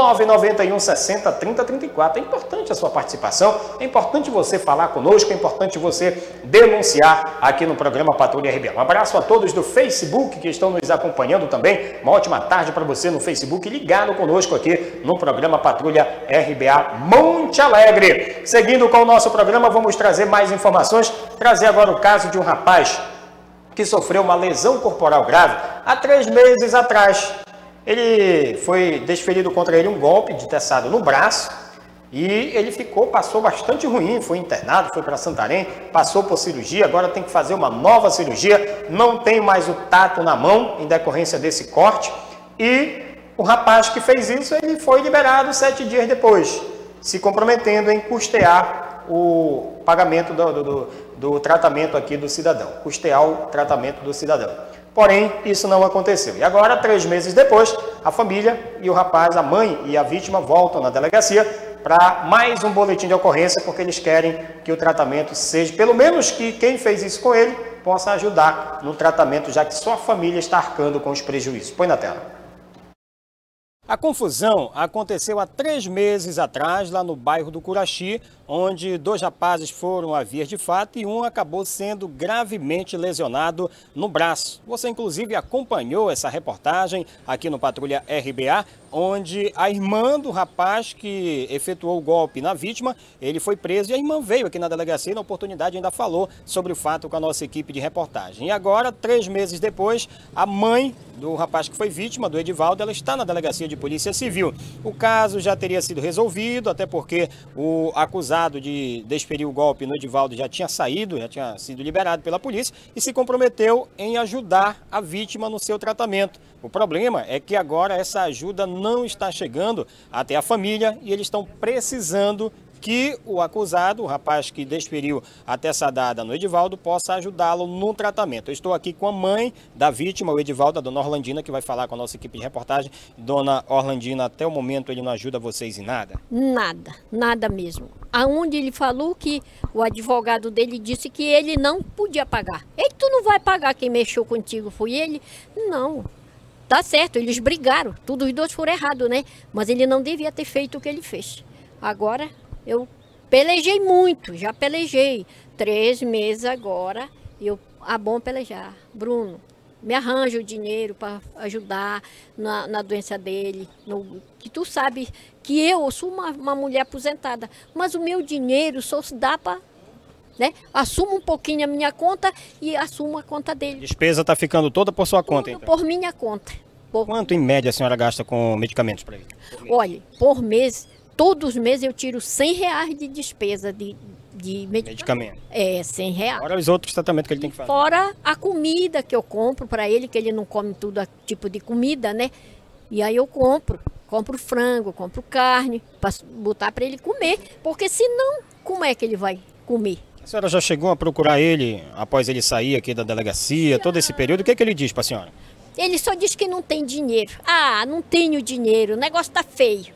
991 60 30 34. É importante a sua participação, é importante você falar conosco, é importante você denunciar aqui no programa Patrulha RBA. Um abraço a todos do Facebook que estão nos acompanhando também. Uma ótima tarde para você no Facebook, ligado conosco aqui no programa Patrulha RBA Monte Alegre. Seguindo com o nosso programa, vamos trazer mais informações, trazer agora o caso de um rapaz que sofreu uma lesão corporal grave há 3 meses atrás. Ele foi desferido contra ele um golpe de teçado no braço e ele passou bastante ruim, foi internado, foi para Santarém, passou por cirurgia, agora tem que fazer uma nova cirurgia, não tem mais o tato na mão em decorrência desse corte e o rapaz que fez isso, ele foi liberado 7 dias depois, se comprometendo em custear o pagamento do tratamento aqui do cidadão, custear o tratamento do cidadão. Porém, isso não aconteceu. E agora, 3 meses depois, a família e o rapaz, a mãe e a vítima voltam na delegacia para mais um boletim de ocorrência, porque eles querem que o tratamento seja, pelo menos que quem fez isso com ele, possa ajudar no tratamento, já que só a família está arcando com os prejuízos. Põe na tela. A confusão aconteceu há 3 meses atrás, lá no bairro do Curaxi, onde 2 rapazes foram a vias de fato e um acabou sendo gravemente lesionado no braço. Você, inclusive, acompanhou essa reportagem aqui no Patrulha RBA, onde a irmã do rapaz que efetuou o golpe na vítima, ele foi preso e a irmã veio aqui na delegacia e na oportunidade ainda falou sobre o fato com a nossa equipe de reportagem. E agora, 3 meses depois, a mãe do rapaz que foi vítima, do Edivaldo, ela está na delegacia de Polícia Civil. O caso já teria sido resolvido, até porque o acusado de desferir o golpe no Edivaldo já tinha saído, já tinha sido liberado pela polícia e se comprometeu em ajudar a vítima no seu tratamento. O problema é que agora essa ajuda não está chegando até a família e eles estão precisando que o acusado, o rapaz que desferiu a teçadada no Edivaldo, possa ajudá-lo no tratamento. Eu estou aqui com a mãe da vítima, o Edivaldo, a dona Orlandina, que vai falar com a nossa equipe de reportagem. Dona Orlandina, até o momento ele não ajuda vocês em nada? Nada, nada mesmo. Aonde ele falou que o advogado dele disse que ele não podia pagar. E tu não vai pagar, quem mexeu contigo foi ele? Não. Tá certo, eles brigaram, todos os 2 foram errados, né? Mas ele não devia ter feito o que ele fez. Agora, eu pelejei muito, já pelejei. 3 meses agora, bom pelejar. Bruno, me arranja o dinheiro para ajudar na doença dele. Que tu sabe que eu sou uma mulher aposentada, mas o meu dinheiro só se dá para... né? Assumo um pouquinho a minha conta e assumo a conta dele. A despesa está ficando toda por sua conta, então? Por minha conta. Quanto em média a senhora gasta com medicamentos para ele? Olha, por mês, todos os meses eu tiro R$100 de despesa de medicamento. É, R$100. Fora os outros tratamentos que ele tem que fazer. Fora a comida que eu compro para ele, que ele não come tudo tipo de comida, né? E aí eu compro frango, compro carne, para botar para ele comer, porque senão, como é que ele vai comer? A senhora já chegou a procurar ele após ele sair aqui da delegacia, todo esse período? O que ele diz para a senhora? Ele só diz que não tem dinheiro. Ah, não tenho dinheiro, o negócio tá feio.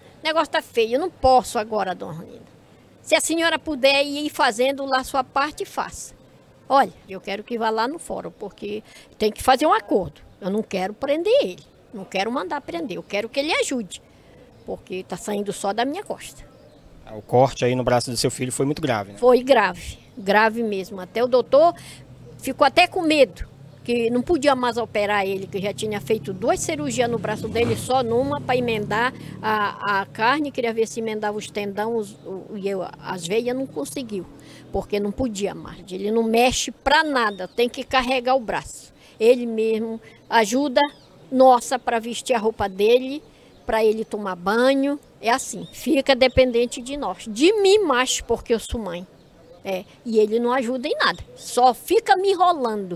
Eu não posso agora, dona Nina. Se a senhora puder ir fazendo lá a sua parte, faça. Olha, eu quero que vá lá no fórum, porque tem que fazer um acordo. Eu não quero prender ele, não quero mandar prender, eu quero que ele ajude, porque está saindo só da minha costa. O corte aí no braço do seu filho foi muito grave, né? Foi grave, grave mesmo. Até o doutor ficou até com medo, que não podia mais operar ele, que já tinha feito 2 cirurgias no braço dele, só numa para emendar a carne, queria ver se emendava os tendões e as veias, não conseguiu, porque não podia mais. Ele não mexe para nada, tem que carregar o braço. Ele mesmo ajuda nossa para vestir a roupa dele, para ele tomar banho, é assim, fica dependente de nós, de mim mais, porque eu sou mãe. E ele não ajuda em nada, só fica me enrolando.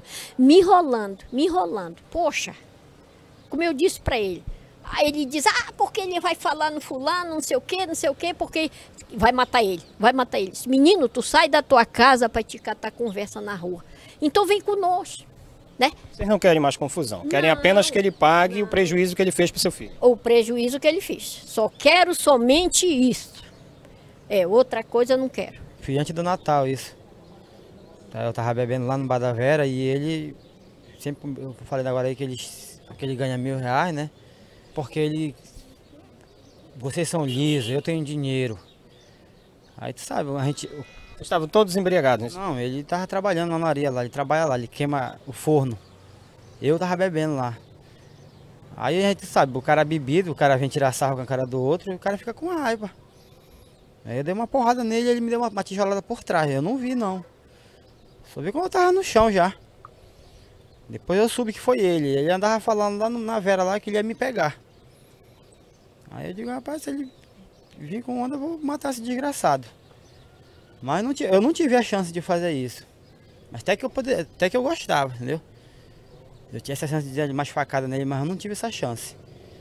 Poxa, como eu disse para ele, aí ele diz, porque ele vai falar no fulano, não sei o quê, porque vai matar ele. Menino, tu sai da tua casa para te catar conversa na rua, então vem conosco, né? Vocês não querem mais confusão, querem apenas que ele pague o prejuízo que ele fez para o seu filho. O prejuízo que ele fez, só quero somente isso, outra coisa eu não quero. Foi antes do Natal isso. Eu tava bebendo lá no Bar da Vera e ele, sempre eu falei agora aí que ele ganha R$1.000, né? Porque vocês são lisos, eu tenho dinheiro. Aí tu sabe, Vocês estavam todos embriagados? Não, ele tava trabalhando na olaria lá, ele trabalha lá, ele queima o forno. Eu tava bebendo lá. Aí a gente sabe, o cara bebido, o cara vem tirar sarro com a cara do outro e o cara fica com raiva. Aí eu dei uma porrada nele e ele me deu uma tijolada por trás. Eu não vi, não. Só vi quando eu tava no chão já. Depois eu soube que foi ele. Ele andava falando lá na Vera lá que ele ia me pegar. Aí eu digo, rapaz, se ele vir com onda, eu vou matar esse desgraçado. Mas eu não tive a chance de fazer isso. Mas até que eu gostava, entendeu? Eu tinha essa chance de dar mais facada nele, mas eu não tive essa chance.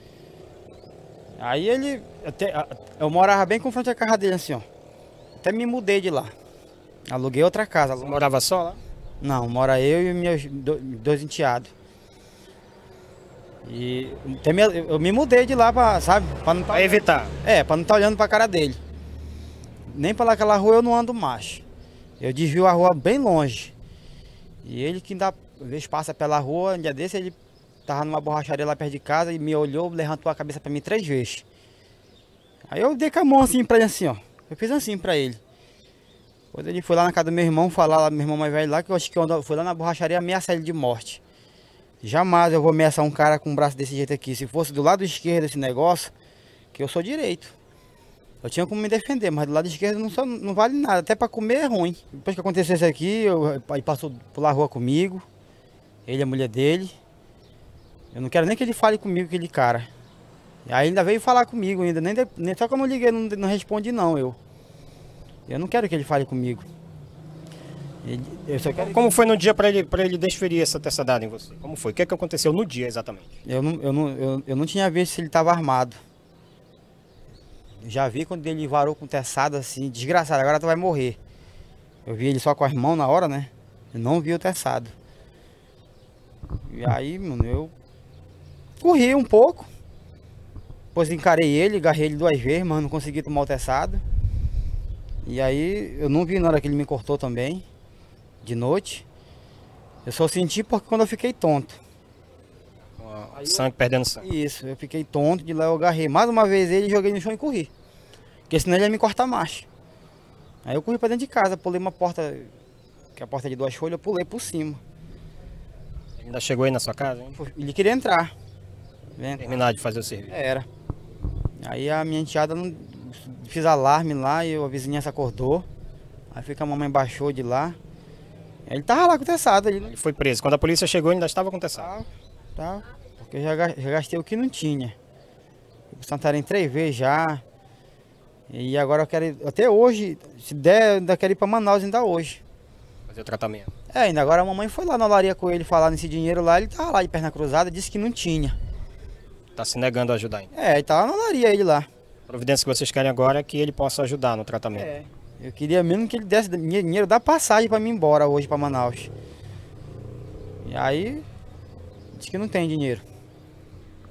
Aí eu morava bem com frente à casa dele, assim, ó. Até me mudei de lá. Aluguei outra casa. Você morava só lá? Não, mora eu e meus 2 enteados. E eu me mudei de lá, sabe? Pra evitar. Pra não estar olhando pra cara dele. Nem pra aquela rua eu não ando mais. Eu desvio a rua bem longe. E ele que ainda, às vezes, passa pela rua, um dia desse ele tava numa borracharia lá perto de casa e me olhou, levantou a cabeça pra mim 3 vezes. Aí eu dei com a mão assim pra ele, assim, ó. Eu fiz assim pra ele. Quando ele foi lá na casa do meu irmão, falar lá, meu irmão mais velho lá, que eu acho que eu fui lá na borracharia ameaçar ele de morte. Jamais eu vou ameaçar um cara com um braço desse jeito aqui. Se fosse do lado esquerdo esse negócio, que eu sou direito. Eu tinha como me defender, mas do lado esquerdo não vale nada. Até pra comer é ruim. Depois que aconteceu isso aqui, ele passou pela rua comigo. Ele e a mulher dele. Eu não quero nem que ele fale comigo, aquele cara. Aí ainda veio falar comigo ainda. Nem só que eu não liguei, não respondi não, eu não quero que ele fale comigo. Eu só quero... Como foi no dia para ele desferir essa teçadada em você? Como foi? O que aconteceu no dia exatamente? Eu não tinha visto se ele estava armado. Eu já vi quando ele varou com teçada assim, desgraçado, agora tu vai morrer. Eu vi ele só com as mãos na hora, né? Eu não vi o teçado. E aí, mano, eu corri um pouco. Depois encarei ele, agarrei ele 2 vezes, mas não consegui tomar o teçado. E aí eu não vi na hora que ele me cortou também, de noite. Eu só senti porque quando eu fiquei tonto. Sangue, perdendo sangue. Isso, eu fiquei tonto, de lá eu agarrei mais uma vez ele, joguei no chão e corri. Porque senão ele ia me cortar mais. Aí eu corri pra dentro de casa, pulei uma porta, que é a porta de 2 folhas, eu pulei por cima. Ele ainda chegou aí na sua casa, hein? Ele queria entrar. Terminar de fazer o serviço. Era. Aí a minha enteada, fiz alarme lá e a vizinhança acordou. Aí foi que a mamãe baixou de lá. Ele tava lá com o teçado. Ele foi preso. Quando a polícia chegou, ele ainda estava com o teçado. Tá. Porque eu já gastei o que não tinha. Fui pro Santarém 3 vezes já. E agora eu quero ir, até hoje, se der, ainda quero ir pra Manaus ainda hoje. Fazer o tratamento. Ainda agora a mamãe foi lá na olaria com ele falar nesse dinheiro lá, ele tava lá de perna cruzada, disse que não tinha. Tá se negando a ajudar ainda. Ele tava na olaria ele lá. A providência que vocês querem agora é que ele possa ajudar no tratamento. Eu queria mesmo que ele desse dinheiro da passagem pra mim ir embora hoje pra Manaus. E aí, disse que não tem dinheiro.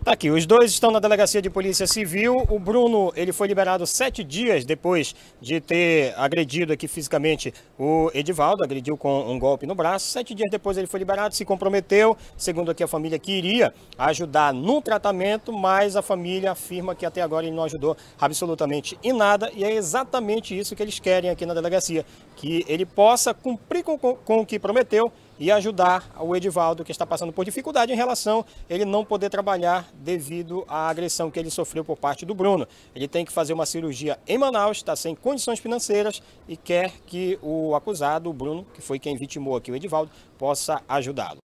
Tá aqui, os dois estão na delegacia de polícia civil. O Bruno, ele foi liberado 7 dias depois de ter agredido aqui fisicamente o Edivaldo, agrediu com um golpe no braço. 7 dias depois ele foi liberado, se comprometeu, segundo aqui a família, que iria ajudar no tratamento, mas a família afirma que até agora ele não ajudou absolutamente em nada, e é exatamente isso que eles querem aqui na delegacia, que ele possa cumprir com o que prometeu e ajudar o Edivaldo, que está passando por dificuldade em relação a ele não poder trabalhar devido à agressão que ele sofreu por parte do Bruno. Ele tem que fazer uma cirurgia em Manaus, está sem condições financeiras e quer que o acusado, o Bruno, que foi quem vitimou aqui o Edivaldo, possa ajudá-lo.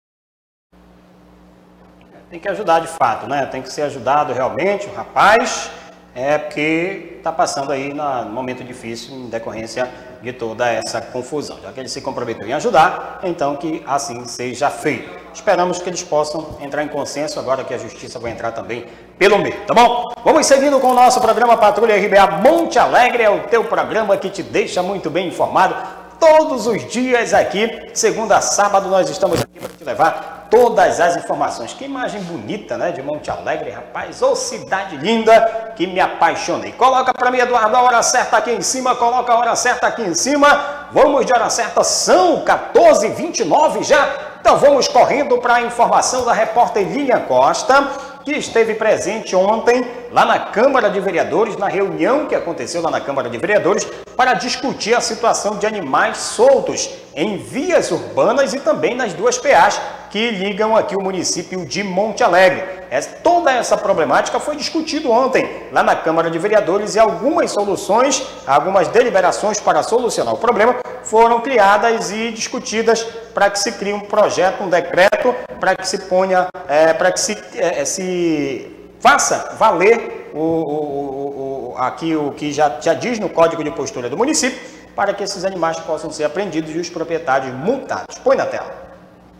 Tem que ajudar de fato, né? Tem que ser ajudado realmente, o rapaz, porque está passando aí num momento difícil em decorrência de toda essa confusão. Já que ele se comprometeu em ajudar, então que assim seja feito. Esperamos que eles possam entrar em consenso, agora que a justiça vai entrar também pelo meio, tá bom? Vamos seguindo com o nosso programa Patrulha RBA Monte Alegre, é o teu programa que te deixa muito bem informado. Todos os dias aqui, segunda a sábado, nós estamos aqui para te levar todas as informações. Que imagem bonita, né, de Monte Alegre, rapaz. Ô, cidade linda, que me apaixonei. Coloca para mim, Eduardo, a hora certa aqui em cima. Coloca a hora certa aqui em cima. Vamos de hora certa, são 14h29 já. Então vamos correndo para a informação da repórter Lilian Costa, que esteve presente ontem lá na Câmara de Vereadores, na reunião que aconteceu lá na Câmara de Vereadores, para discutir a situação de animais soltos em vias urbanas e também nas duas PAs que ligam aqui o município de Monte Alegre. Toda essa problemática foi discutida ontem lá na Câmara de Vereadores e algumas soluções, algumas deliberações para solucionar o problema foram criadas e discutidas para que se crie um projeto, um decreto, para que se ponha, para que se faça valer aqui o que já diz no Código de Postura do município, para que esses animais possam ser apreendidos e os proprietários multados. Põe na tela.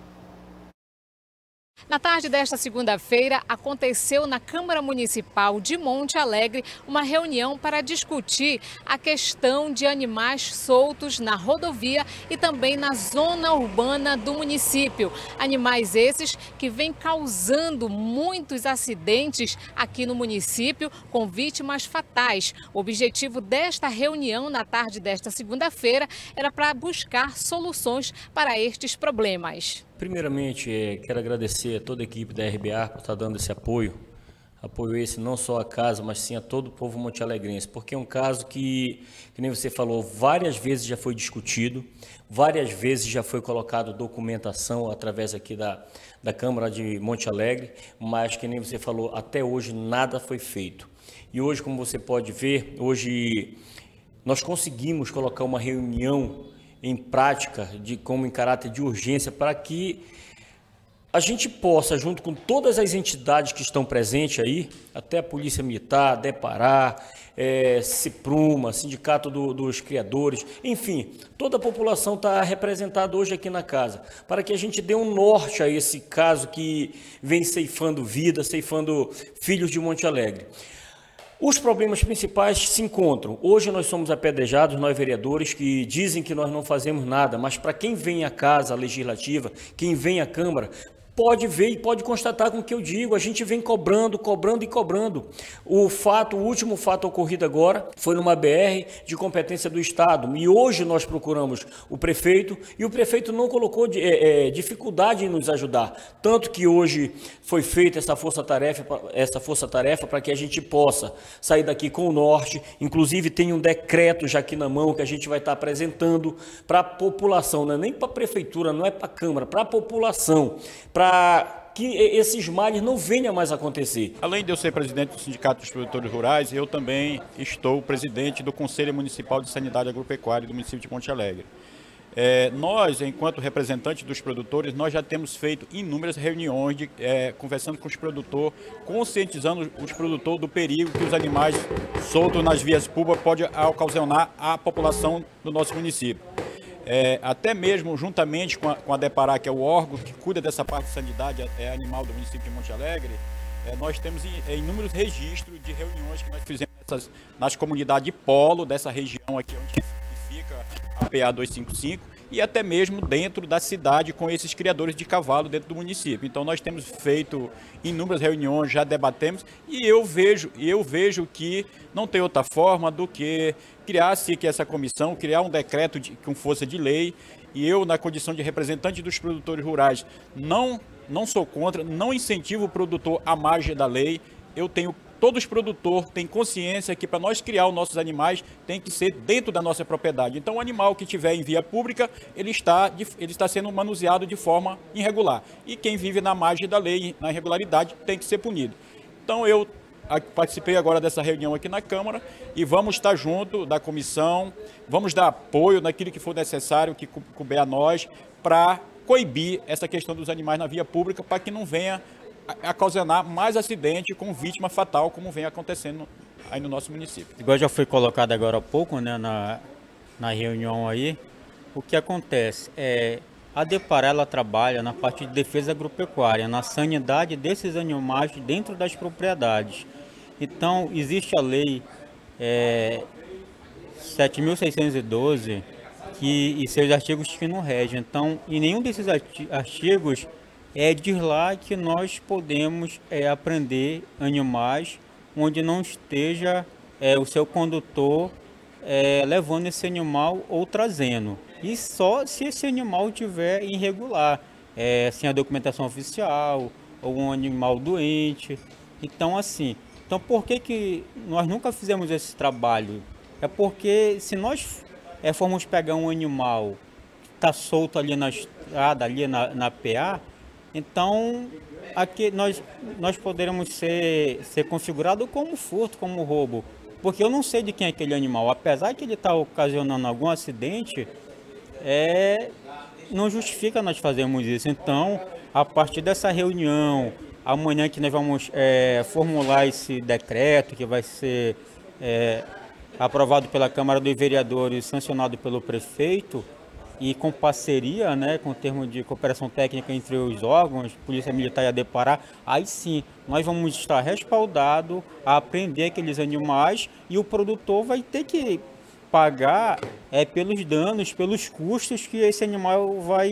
Na tarde desta segunda-feira, aconteceu na Câmara Municipal de Monte Alegre uma reunião para discutir a questão de animais soltos na rodovia e também na zona urbana do município. Animais esses que vêm causando muitos acidentes aqui no município com vítimas fatais. O objetivo desta reunião na tarde desta segunda-feira era para buscar soluções para estes problemas. Primeiramente, quero agradecer a toda a equipe da RBA por estar dando esse apoio esse não só à casa, mas sim a todo o povo montealegrense, porque é um caso que nem você falou, várias vezes já foi discutido, várias vezes já foi colocado documentação através aqui da Câmara de Monte Alegre, mas que nem você falou, até hoje nada foi feito. E hoje, como você pode ver, hoje nós conseguimos colocar uma reunião em prática, como em caráter de urgência, para que a gente possa, junto com todas as entidades que estão presentes aí, até a Polícia Militar, Depará, Cipruma, Sindicato dos Criadores, enfim, toda a população está representada hoje aqui na casa, para que a gente dê um norte a esse caso que vem ceifando vida, ceifando filhos de Monte Alegre. Os problemas principais se encontram. Hoje nós somos apedrejados, nós vereadores, que dizem que nós não fazemos nada, mas para quem vem à Casa Legislativa, quem vem à Câmara, pode ver e pode constatar com o que eu digo, a gente vem cobrando. O último fato ocorrido agora foi numa BR de competência do Estado, e hoje nós procuramos o prefeito, e o prefeito não colocou dificuldade em nos ajudar, tanto que hoje foi feita essa força-tarefa para que a gente possa sair daqui com o norte, inclusive tem um decreto já aqui na mão que a gente vai estar apresentando para a população, não é nem para a prefeitura, não é para a Câmara, para a população, para que esses males não venham mais a acontecer. Além de eu ser presidente do Sindicato dos Produtores Rurais, eu também estou presidente do Conselho Municipal de Sanidade Agropecuária do município de Monte Alegre. Nós, enquanto representantes dos produtores, nós já temos feito inúmeras reuniões, conversando com os produtores, conscientizando os produtores do perigo que os animais soltos nas vias públicas podem ocasionar à população do nosso município. Até mesmo juntamente com a Depará, que é o órgão que cuida dessa parte de sanidade animal do município de Monte Alegre, nós temos inúmeros registros de reuniões que nós fizemos nas comunidades polo dessa região aqui onde fica a PA 255, e até mesmo dentro da cidade com esses criadores de cavalo dentro do município. Então nós temos feito inúmeras reuniões, já debatemos, e eu vejo que não tem outra forma do que criar-se que essa comissão, criar um decreto com força de lei, e eu, na condição de representante dos produtores rurais, não sou contra, não incentivo o produtor à margem da lei. Todos os produtores têm consciência que para nós criar os nossos animais tem que ser dentro da nossa propriedade. Então o animal que estiver em via pública, ele está sendo manuseado de forma irregular. E quem vive na margem da lei, na irregularidade, tem que ser punido. Então eu participei agora dessa reunião aqui na Câmara e vamos estar junto da comissão, vamos dar apoio naquilo que for necessário, que couber a nós, para coibir essa questão dos animais na via pública, para que não venha a ocasionar mais acidente com vítima fatal, como vem acontecendo aí no nosso município. Igual já foi colocado agora há pouco, né, na reunião aí, o que acontece é a Depar, ela trabalha na parte de defesa agropecuária, na sanidade desses animais dentro das propriedades. Então, existe a lei 7.612 e seus artigos que não regem. Então, em nenhum desses artigos diz lá que nós podemos apreender animais onde não esteja o seu condutor levando esse animal ou trazendo. E só se esse animal estiver irregular, sem a documentação oficial, ou um animal doente. Então, assim, por que nós nunca fizemos esse trabalho? É porque se nós formos pegar um animal que está solto ali na estrada, ali na PA, então aqui nós poderemos ser configurado como furto, como roubo. Porque eu não sei de quem é aquele animal. Apesar que ele está ocasionando algum acidente, não justifica nós fazermos isso. Então, a partir dessa reunião, amanhã que nós vamos formular esse decreto que vai ser aprovado pela Câmara dos Vereadores, sancionado pelo prefeito, e com parceria, né, com termo de cooperação técnica entre os órgãos, Polícia Militar e a Depará, aí sim, nós vamos estar respaldados a apreender aqueles animais e o produtor vai ter que pagar pelos danos, pelos custos que esse animal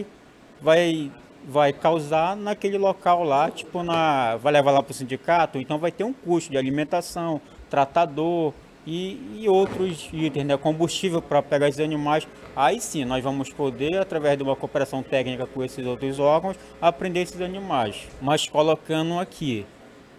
vai causar naquele local lá, tipo vai levar lá para o sindicato, então vai ter um custo de alimentação, tratador e outros itens, né, combustível para pegar esses animais. Aí sim, nós vamos poder, através de uma cooperação técnica com esses outros órgãos, aprender esses animais. Mas colocando aqui,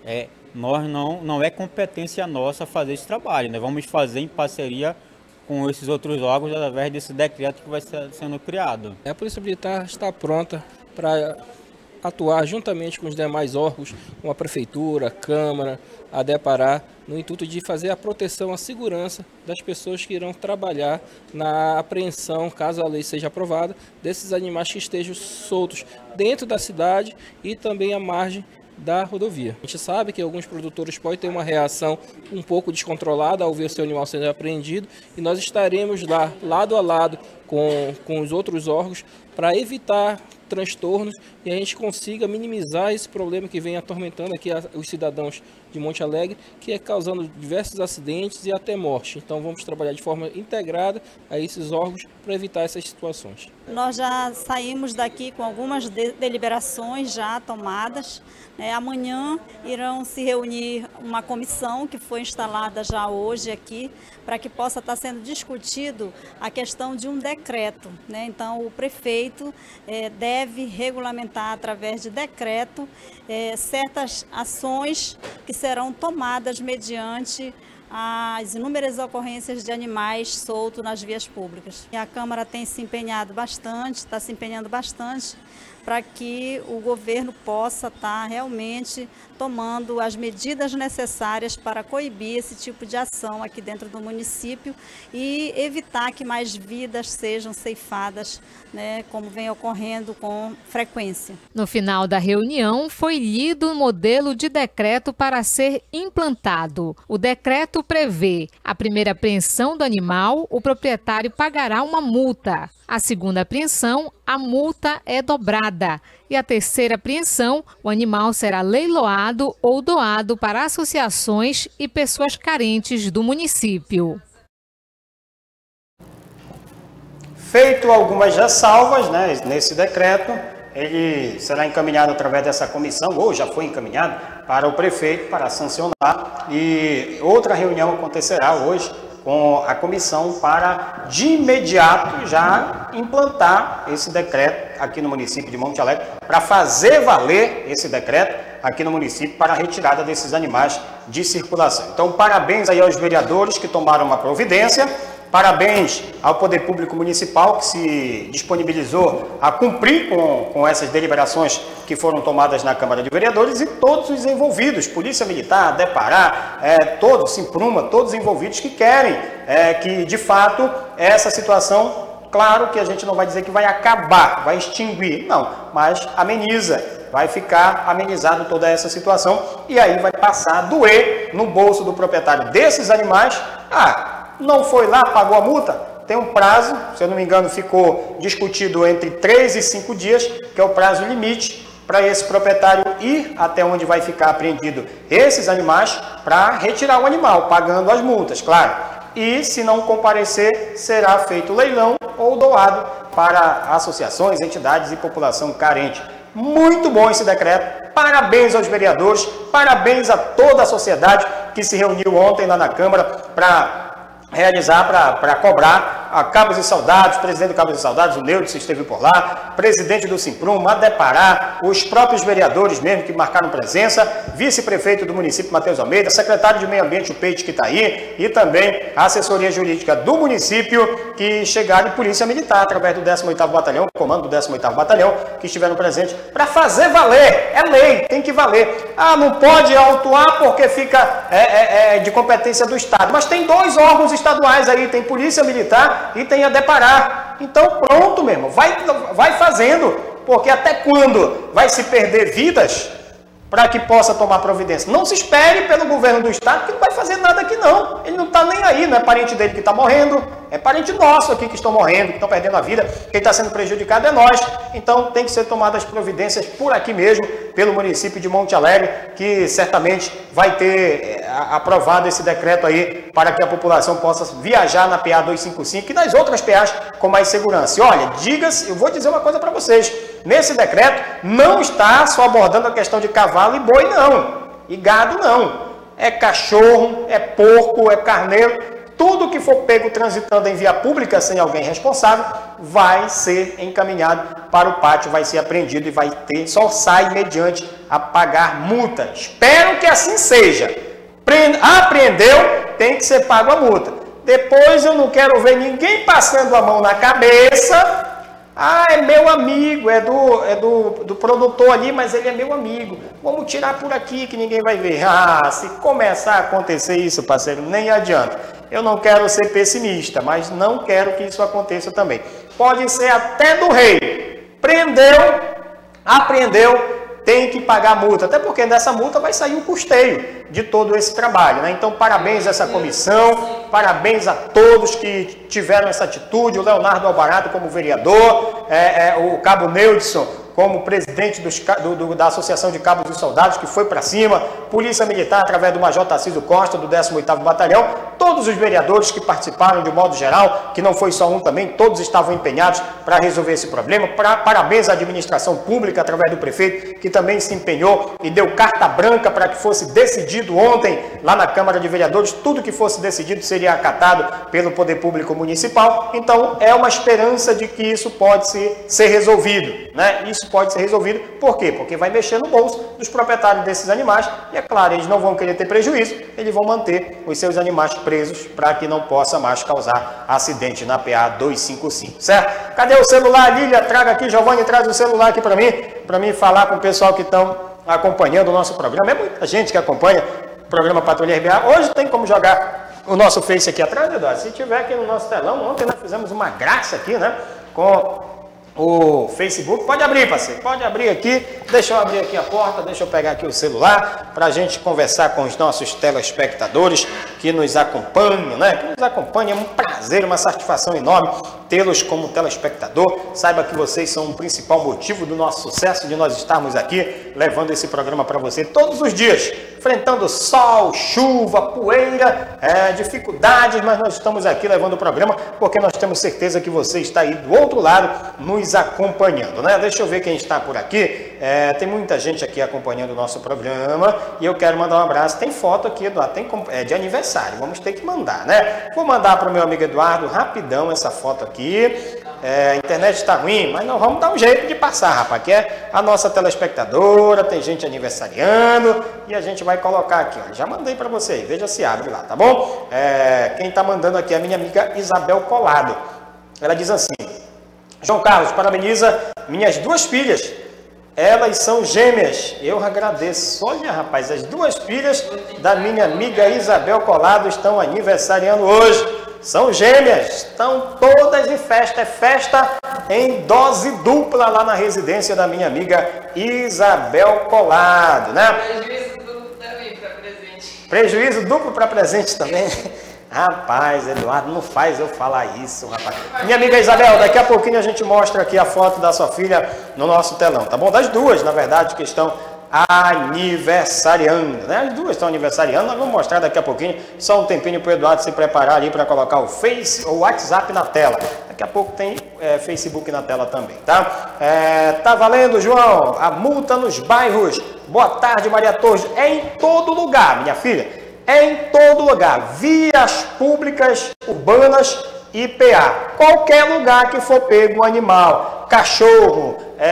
não é competência nossa fazer esse trabalho, né? Vamos fazer em parceria com esses outros órgãos através desse decreto que vai sendo criado. A Polícia Militar está pronta para atuar juntamente com os demais órgãos, como a Prefeitura, a Câmara, a Depará, no intuito de fazer a proteção, a segurança das pessoas que irão trabalhar na apreensão, caso a lei seja aprovada, desses animais que estejam soltos dentro da cidade e também à margem da rodovia. A gente sabe que alguns produtores podem ter uma reação um pouco descontrolada ao ver o seu animal sendo apreendido e nós estaremos lá, lado a lado com os outros órgãos, para evitar transtornos e a gente consiga minimizar esse problema que vem atormentando aqui os cidadãos de Monte Alegre, que é causando diversos acidentes e até morte. Então vamos trabalhar de forma integrada a esses órgãos para evitar essas situações. Nós já saímos daqui com algumas deliberações já tomadas. Amanhã irão se reunir uma comissão que foi instalada já hoje aqui, para que possa estar sendo discutido a questão de um decreto. Então o prefeito deve regulamentar através de decreto certas ações que serão tomadas mediante as inúmeras ocorrências de animais soltos nas vias públicas. E a Câmara tem se empenhado bastante, está se empenhando bastante para que o governo possa estar realmente tomando as medidas necessárias para coibir esse tipo de ação aqui dentro do município e evitar que mais vidas sejam ceifadas, como vem ocorrendo com frequência. No final da reunião, foi lido o modelo de decreto para ser implantado. O decreto prevê a primeira apreensão do animal, o proprietário pagará uma multa. A segunda apreensão, a multa é dobrada. E a terceira apreensão, o animal será leiloado ou doado para associações e pessoas carentes do município. Feito algumas ressalvas, né, nesse decreto, ele será encaminhado através dessa comissão, ou já foi encaminhado, para o prefeito para sancionar, e outra reunião acontecerá hoje com a comissão para, de imediato, já implantar esse decreto aqui no município de Monte Alegre, para fazer valer esse decreto aqui no município para a retirada desses animais de circulação. Então, parabéns aí aos vereadores que tomaram uma providência. Parabéns ao Poder Público Municipal que se disponibilizou a cumprir com essas deliberações que foram tomadas na Câmara de Vereadores, e todos os envolvidos, Polícia Militar, Depará, todos, Simpruma, todos envolvidos que querem que, de fato, essa situação, claro que a gente não vai dizer que vai acabar, vai extinguir, não, mas ameniza, vai ficar amenizado toda essa situação, e aí vai passar a doer no bolso do proprietário desses animais. Não foi lá, pagou a multa? Tem um prazo, se eu não me engano, ficou discutido entre 3 e 5 dias, que é o prazo limite para esse proprietário ir até onde vai ficar apreendido esses animais para retirar o animal, pagando as multas, claro. E se não comparecer, será feito leilão ou doado para associações, entidades e população carente. Muito bom esse decreto. Parabéns aos vereadores, parabéns a toda a sociedade que se reuniu ontem lá na Câmara para realizar, para cobrar a Cabos e Soldados, presidente do Cabos e Soldados, o Neudson esteve por lá, presidente do Simprum, a Depará, os próprios vereadores mesmo que marcaram presença, vice-prefeito do município, Matheus Almeida, secretário de Meio Ambiente, o Peite, que está aí, e também a assessoria jurídica do município, que chegaram, e Polícia Militar, através do 18º Batalhão, comando do 18º Batalhão, que estiveram presentes, para fazer valer, é lei, tem que valer. Não pode autuar porque fica de competência do Estado, mas tem 2 órgãos estaduais aí, tem Polícia Militar e tem a Depará. Então pronto mesmo, vai fazendo, porque até quando vai se perder vidas para que possa tomar providência? Não se espere pelo governo do Estado, que não vai fazer nada aqui não, ele não está nem aí, não é parente dele que está morrendo, é parente nosso aqui que estão morrendo, que estão perdendo a vida, quem está sendo prejudicado é nós. Então tem que ser tomadas providências por aqui mesmo, pelo município de Monte Alegre, que certamente vai ter aprovado esse decreto aí para que a população possa viajar na PA 255 e nas outras PAs com mais segurança. E olha, eu vou dizer uma coisa para vocês, nesse decreto não está só abordando a questão de cavalo e boi não, e gado não, é cachorro, é porco, é carneiro. Tudo que for pego transitando em via pública sem alguém responsável vai ser encaminhado para o pátio, vai ser apreendido e só sai mediante a pagar multa. Espero que assim seja. Apreendeu, tem que ser pago a multa. Depois eu não quero ver ninguém passando a mão na cabeça. É meu amigo, é do produtor ali, mas ele é meu amigo. Vamos tirar por aqui que ninguém vai ver. Se começar a acontecer isso, parceiro, nem adianta. Eu não quero ser pessimista, mas não quero que isso aconteça também. Pode ser até do rei. Apreendeu, tem que pagar a multa. Até porque dessa multa vai sair o custeio de todo esse trabalho, né? Então, parabéns a essa comissão, parabéns a todos que tiveram essa atitude, o Leonardo Albarato como vereador, o Cabo Neudson como presidente da Associação de Cabos e Soldados, que foi para cima, Polícia Militar, através do Major Tarcísio Costa, do 18º Batalhão, todos os vereadores que participaram de um modo geral, que não foi só um também, todos estavam empenhados para resolver esse problema. Parabéns à administração pública, através do prefeito, que também se empenhou e deu carta branca para que fosse decidido ontem, lá na Câmara de Vereadores, tudo que fosse decidido seria acatado pelo Poder Público Municipal. Então, é uma esperança de que isso pode ser resolvido, né? Isso pode ser resolvido, por quê? Porque vai mexer no bolso dos proprietários desses animais e, é claro, eles não vão querer ter prejuízo, eles vão manter os seus animais presos para que não possa mais causar acidente na PA 255, certo? Cadê o celular, Lília? Traga aqui, Giovanni, traz o celular aqui para mim falar com o pessoal que estão acompanhando o nosso programa. É muita gente que acompanha o programa Patrulha RBA. Hoje tem como jogar o nosso Face aqui atrás, Eduardo? Se tiver aqui no nosso telão, ontem nós fizemos uma graça aqui, né? Com o Facebook. Pode abrir, parceiro, pode abrir aqui. Deixa eu abrir aqui a porta, deixa eu pegar aqui o celular para a gente conversar com os nossos telespectadores que nos acompanham, né? Que nos acompanham, é um prazer, uma satisfação enorme tê-los como telespectador. Saiba que vocês são o principal motivo do nosso sucesso, de nós estarmos aqui levando esse programa para você todos os dias, enfrentando sol, chuva, poeira, dificuldades, mas nós estamos aqui levando o programa porque nós temos certeza que você está aí do outro lado nos acompanhando, né? Deixa eu ver quem está por aqui. Tem muita gente aqui acompanhando o nosso programa e eu quero mandar um abraço. Tem foto aqui, Eduardo, de aniversário, vamos ter que mandar, né? Vou mandar para o meu amigo Eduardo rapidão essa foto aqui. A internet está ruim, mas nós vamos dar um jeito de passar, rapaz, que é a nossa telespectadora, tem gente aniversariando e a gente vai colocar aqui, ó. Já mandei para você, veja se abre lá, tá bom? Quem está mandando aqui é a minha amiga Isabel Colado. Ela diz assim: João Carlos, parabeniza minhas duas filhas, elas são gêmeas. Eu agradeço. Olha, rapaz, as duas filhas da minha amiga Isabel Colado estão aniversariando hoje. São gêmeas, estão todas em festa. É festa em dose dupla lá na residência da minha amiga Isabel Colado, né? Prejuízo duplo também para presente. Prejuízo duplo para presente também. Rapaz, Eduardo, não faz eu falar isso, rapaz. Minha amiga Isabel, daqui a pouquinho a gente mostra aqui a foto da sua filha no nosso telão, tá bom? Das duas, na verdade, que estão aniversariando, né? As duas estão aniversariando, nós vamos mostrar daqui a pouquinho, só um tempinho para o Eduardo se preparar ali para colocar o WhatsApp na tela. Daqui a pouco tem Facebook na tela também, tá? Tá valendo, João, a multa nos bairros. Boa tarde, Maria Torres. É em todo lugar, minha filha, é em todo lugar, vias públicas, urbanas e PA. Qualquer lugar que for pego um animal, cachorro,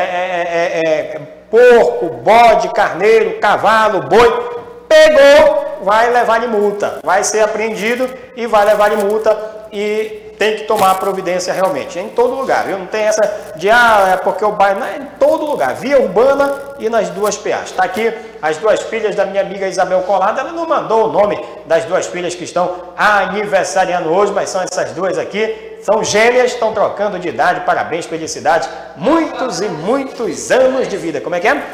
porco, bode, carneiro, cavalo, boi, pegou, vai levar de multa, vai ser apreendido e vai levar de multa e tem que tomar providência realmente, é em todo lugar, viu? Não tem essa de, é porque o bairro, não, é em todo lugar, via urbana e nas duas PAs. Está aqui as duas filhas da minha amiga Isabel Colado, ela não mandou o nome das duas filhas que estão aniversariando hoje, mas são essas duas aqui. São gêmeas, estão trocando de idade, parabéns, felicidades, muitos e muitos anos de vida. Como é que é?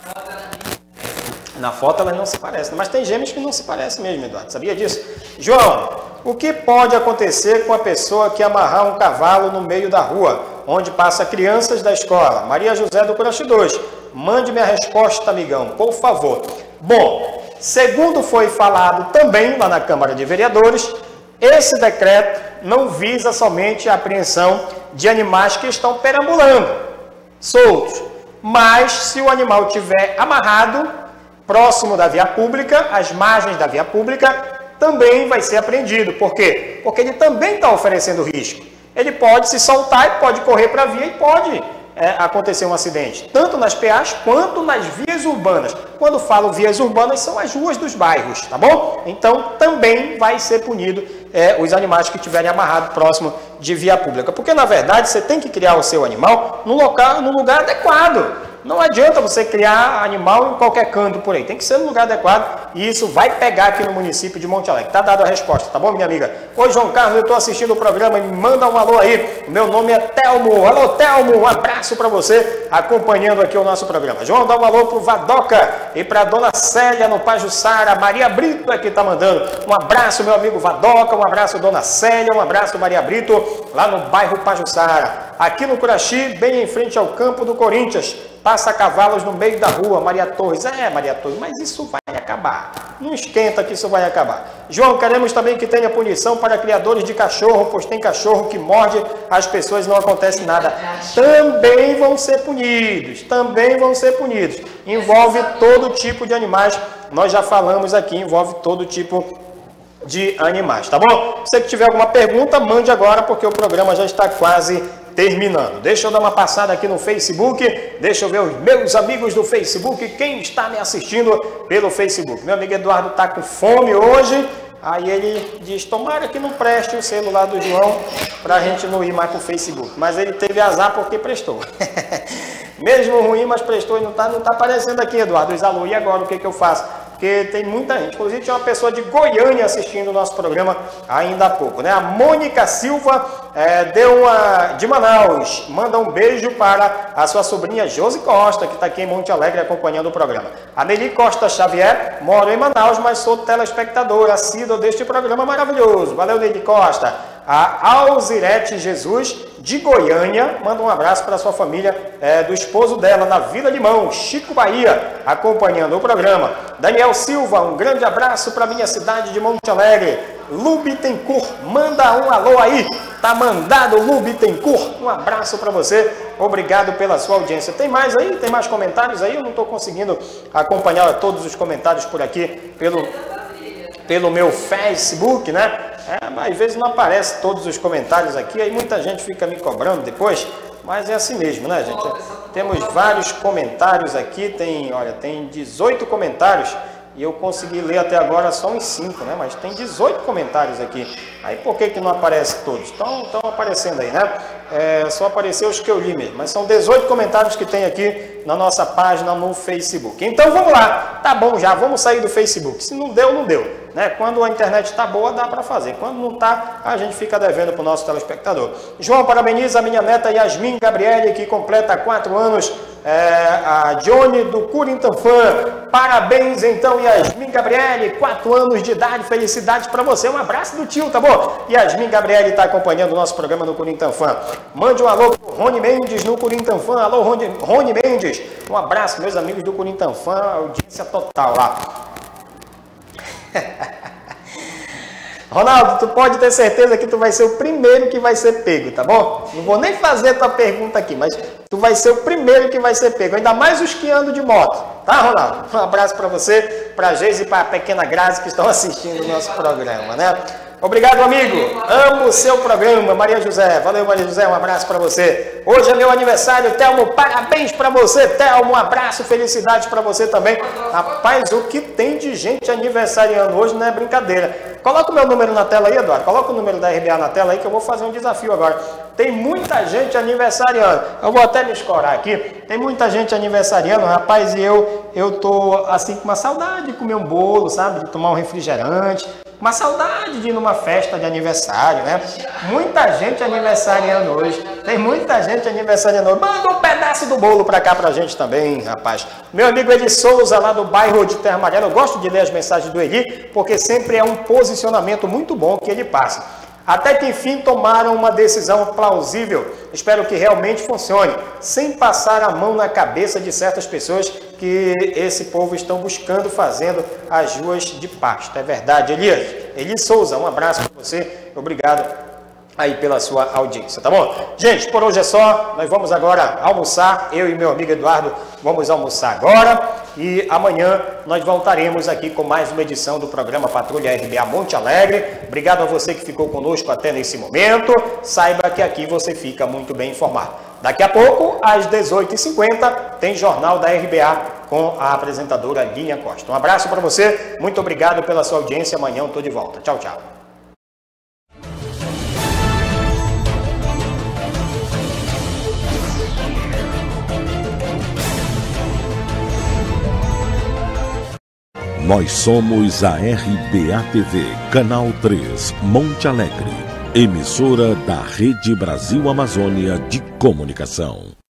Na foto elas não se parecem, mas tem gêmeos que não se parecem mesmo, Eduardo, sabia disso? João, o que pode acontecer com a pessoa que amarrar um cavalo no meio da rua, onde passa crianças da escola? Maria José do Crush 2, mande-me a resposta, amigão, por favor. Bom, segundo foi falado também lá na Câmara de Vereadores, esse decreto não visa somente a apreensão de animais que estão perambulando, soltos, mas se o animal estiver amarrado, próximo da via pública, às margens da via pública, também vai ser apreendido. Por quê? Porque ele também está oferecendo risco. Ele pode se soltar e pode correr para a via e pode acontecer um acidente, tanto nas PAs quanto nas vias urbanas. Quando falo vias urbanas, são as ruas dos bairros, tá bom? Então, também vai ser punido os animais que estiverem amarrados próximo de via pública. Porque, na verdade, você tem que criar o seu animal no lugar adequado. Não adianta você criar animal em qualquer canto por aí. Tem que ser no lugar adequado e isso vai pegar aqui no município de Monte Alegre. Tá dada a resposta, tá bom, minha amiga? Oi, João Carlos, eu estou assistindo o programa e me manda um alô aí. O meu nome é Telmo. Alô, Telmo, um abraço para você acompanhando aqui o nosso programa. João, dá um alô pro Vadoca e para Dona Célia no Pajuçara. Maria Brito é que tá mandando. Um abraço, meu amigo Vadoca, um abraço, Dona Célia, um abraço, Maria Brito, lá no bairro Pajuçara. Aqui no Curaxi, bem em frente ao campo do Corinthians. Passa cavalos no meio da rua, Maria Torres. Maria Torres, mas isso vai acabar. Não esquenta que isso vai acabar. João, queremos também que tenha punição para criadores de cachorro, pois tem cachorro que morde as pessoas e não acontece nada. Também vão ser punidos. Também vão ser punidos. Envolve todo tipo de animais. Nós já falamos aqui, envolve todo tipo de animais, tá bom? Se você tiver alguma pergunta, mande agora, porque o programa já está quase terminando. Deixa eu dar uma passada aqui no Facebook, deixa eu ver os meus amigos do Facebook, quem está me assistindo pelo Facebook. Meu amigo Eduardo está com fome hoje, aí ele diz, tomara que não preste o celular do João para a gente não ir mais para o Facebook. Mas ele teve azar porque prestou. Mesmo ruim, mas prestou e não tá aparecendo aqui, Eduardo. Diz, alô, e agora o que eu faço? Porque tem muita gente, inclusive tinha uma pessoa de Goiânia assistindo o nosso programa ainda há pouco, né? A Mônica Silva de Manaus, manda um beijo para a sua sobrinha Josi Costa, que está aqui em Monte Alegre acompanhando o programa. A Nelly Costa Xavier, moro em Manaus, mas sou telespectadora assídua deste programa maravilhoso. Valeu, Nelly Costa. A Alzirete Jesus, de Goiânia, manda um abraço para a sua família, do esposo dela, na Vila Limão, Chico Bahia, acompanhando o programa. Daniel Silva, um grande abraço para a minha cidade de Monte Alegre. Lu Bittencourt, manda um alô aí. Tá mandado, Lu Bittencourt. Um abraço para você. Obrigado pela sua audiência. Tem mais aí? Tem mais comentários aí? Eu não estou conseguindo acompanhar todos os comentários por aqui pelo meu Facebook, né? Mas às vezes não aparece todos os comentários aqui, aí muita gente fica me cobrando depois, mas é assim mesmo, né, gente? Temos vários comentários aqui, tem 18 comentários, e eu consegui ler até agora só uns 5, né? Mas tem 18 comentários aqui. Aí por que não aparece todos? Estão aparecendo aí, né? Só apareceu os que eu li mesmo. Mas são 18 comentários que tem aqui na nossa página no Facebook. Então vamos lá. Tá bom já, vamos sair do Facebook. Se não deu, não deu. Né? Quando a internet está boa, dá para fazer. Quando não está, a gente fica devendo para o nosso telespectador. João parabeniza a minha neta Yasmin Gabriele, que completa 4 anos. A Johnny do Curintanfã. Parabéns então, Yasmin Gabriele, 4 anos de idade, felicidades para você. Um abraço do tio, tá bom? Yasmin Gabriele está acompanhando o nosso programa no Curintanfã. Mande um alô pro Rony Mendes no Curintanfã. Alô, Rony Mendes. Um abraço, meus amigos do Curintanfã, audiência total lá. Ronaldo, tu pode ter certeza que tu vai ser o primeiro que vai ser pego, tá bom? Não vou nem fazer a tua pergunta aqui, mas tu vai ser o primeiro que vai ser pego. Ainda mais os que andam de moto, tá, Ronaldo? Um abraço para você, pra Geise e pra pequena Grazi que estão assistindo o nosso programa, né? Obrigado, amigo. Amo o seu programa, Maria José. Valeu, Maria José, um abraço para você. Hoje é meu aniversário, Telmo. Parabéns para você, Telmo. Um abraço, felicidades para você também. Rapaz, o que tem de gente aniversariando hoje não é brincadeira. Coloca o meu número na tela aí, Eduardo. Coloca o número da RBA na tela aí que eu vou fazer um desafio agora. Tem muita gente aniversariando. Eu vou até me escorar aqui. Tem muita gente aniversariando, rapaz, e eu tô assim com uma saudade de comer um bolo, sabe? De tomar um refrigerante. Uma saudade de ir numa festa de aniversário, né? Muita gente aniversariando hoje. Tem muita gente aniversariando hoje. Manda um pedaço do bolo pra cá pra gente também, rapaz. Meu amigo Eli Souza, lá do bairro de Terra Amarela. Eu gosto de ler as mensagens do Eli, porque sempre é um posicionamento muito bom que ele passa. Até que enfim tomaram uma decisão plausível. Espero que realmente funcione, sem passar a mão na cabeça de certas pessoas que esse povo estão buscando, fazendo as ruas de pasto. É verdade, Elias? Eli Souza, um abraço para você. Obrigado aí pela sua audiência, tá bom? Gente, por hoje é só. Nós vamos agora almoçar. Eu e meu amigo Eduardo vamos almoçar agora. E amanhã nós voltaremos aqui com mais uma edição do programa Patrulha RBA Monte Alegre. Obrigado a você que ficou conosco até nesse momento. Saiba que aqui você fica muito bem informado. Daqui a pouco, às 18h50, tem Jornal da RBA com a apresentadora Lilian Costa. Um abraço para você. Muito obrigado pela sua audiência. Amanhã eu estou de volta. Tchau, tchau. Nós somos a RBA TV, Canal 3, Monte Alegre, emissora da Rede Brasil Amazônia de Comunicação.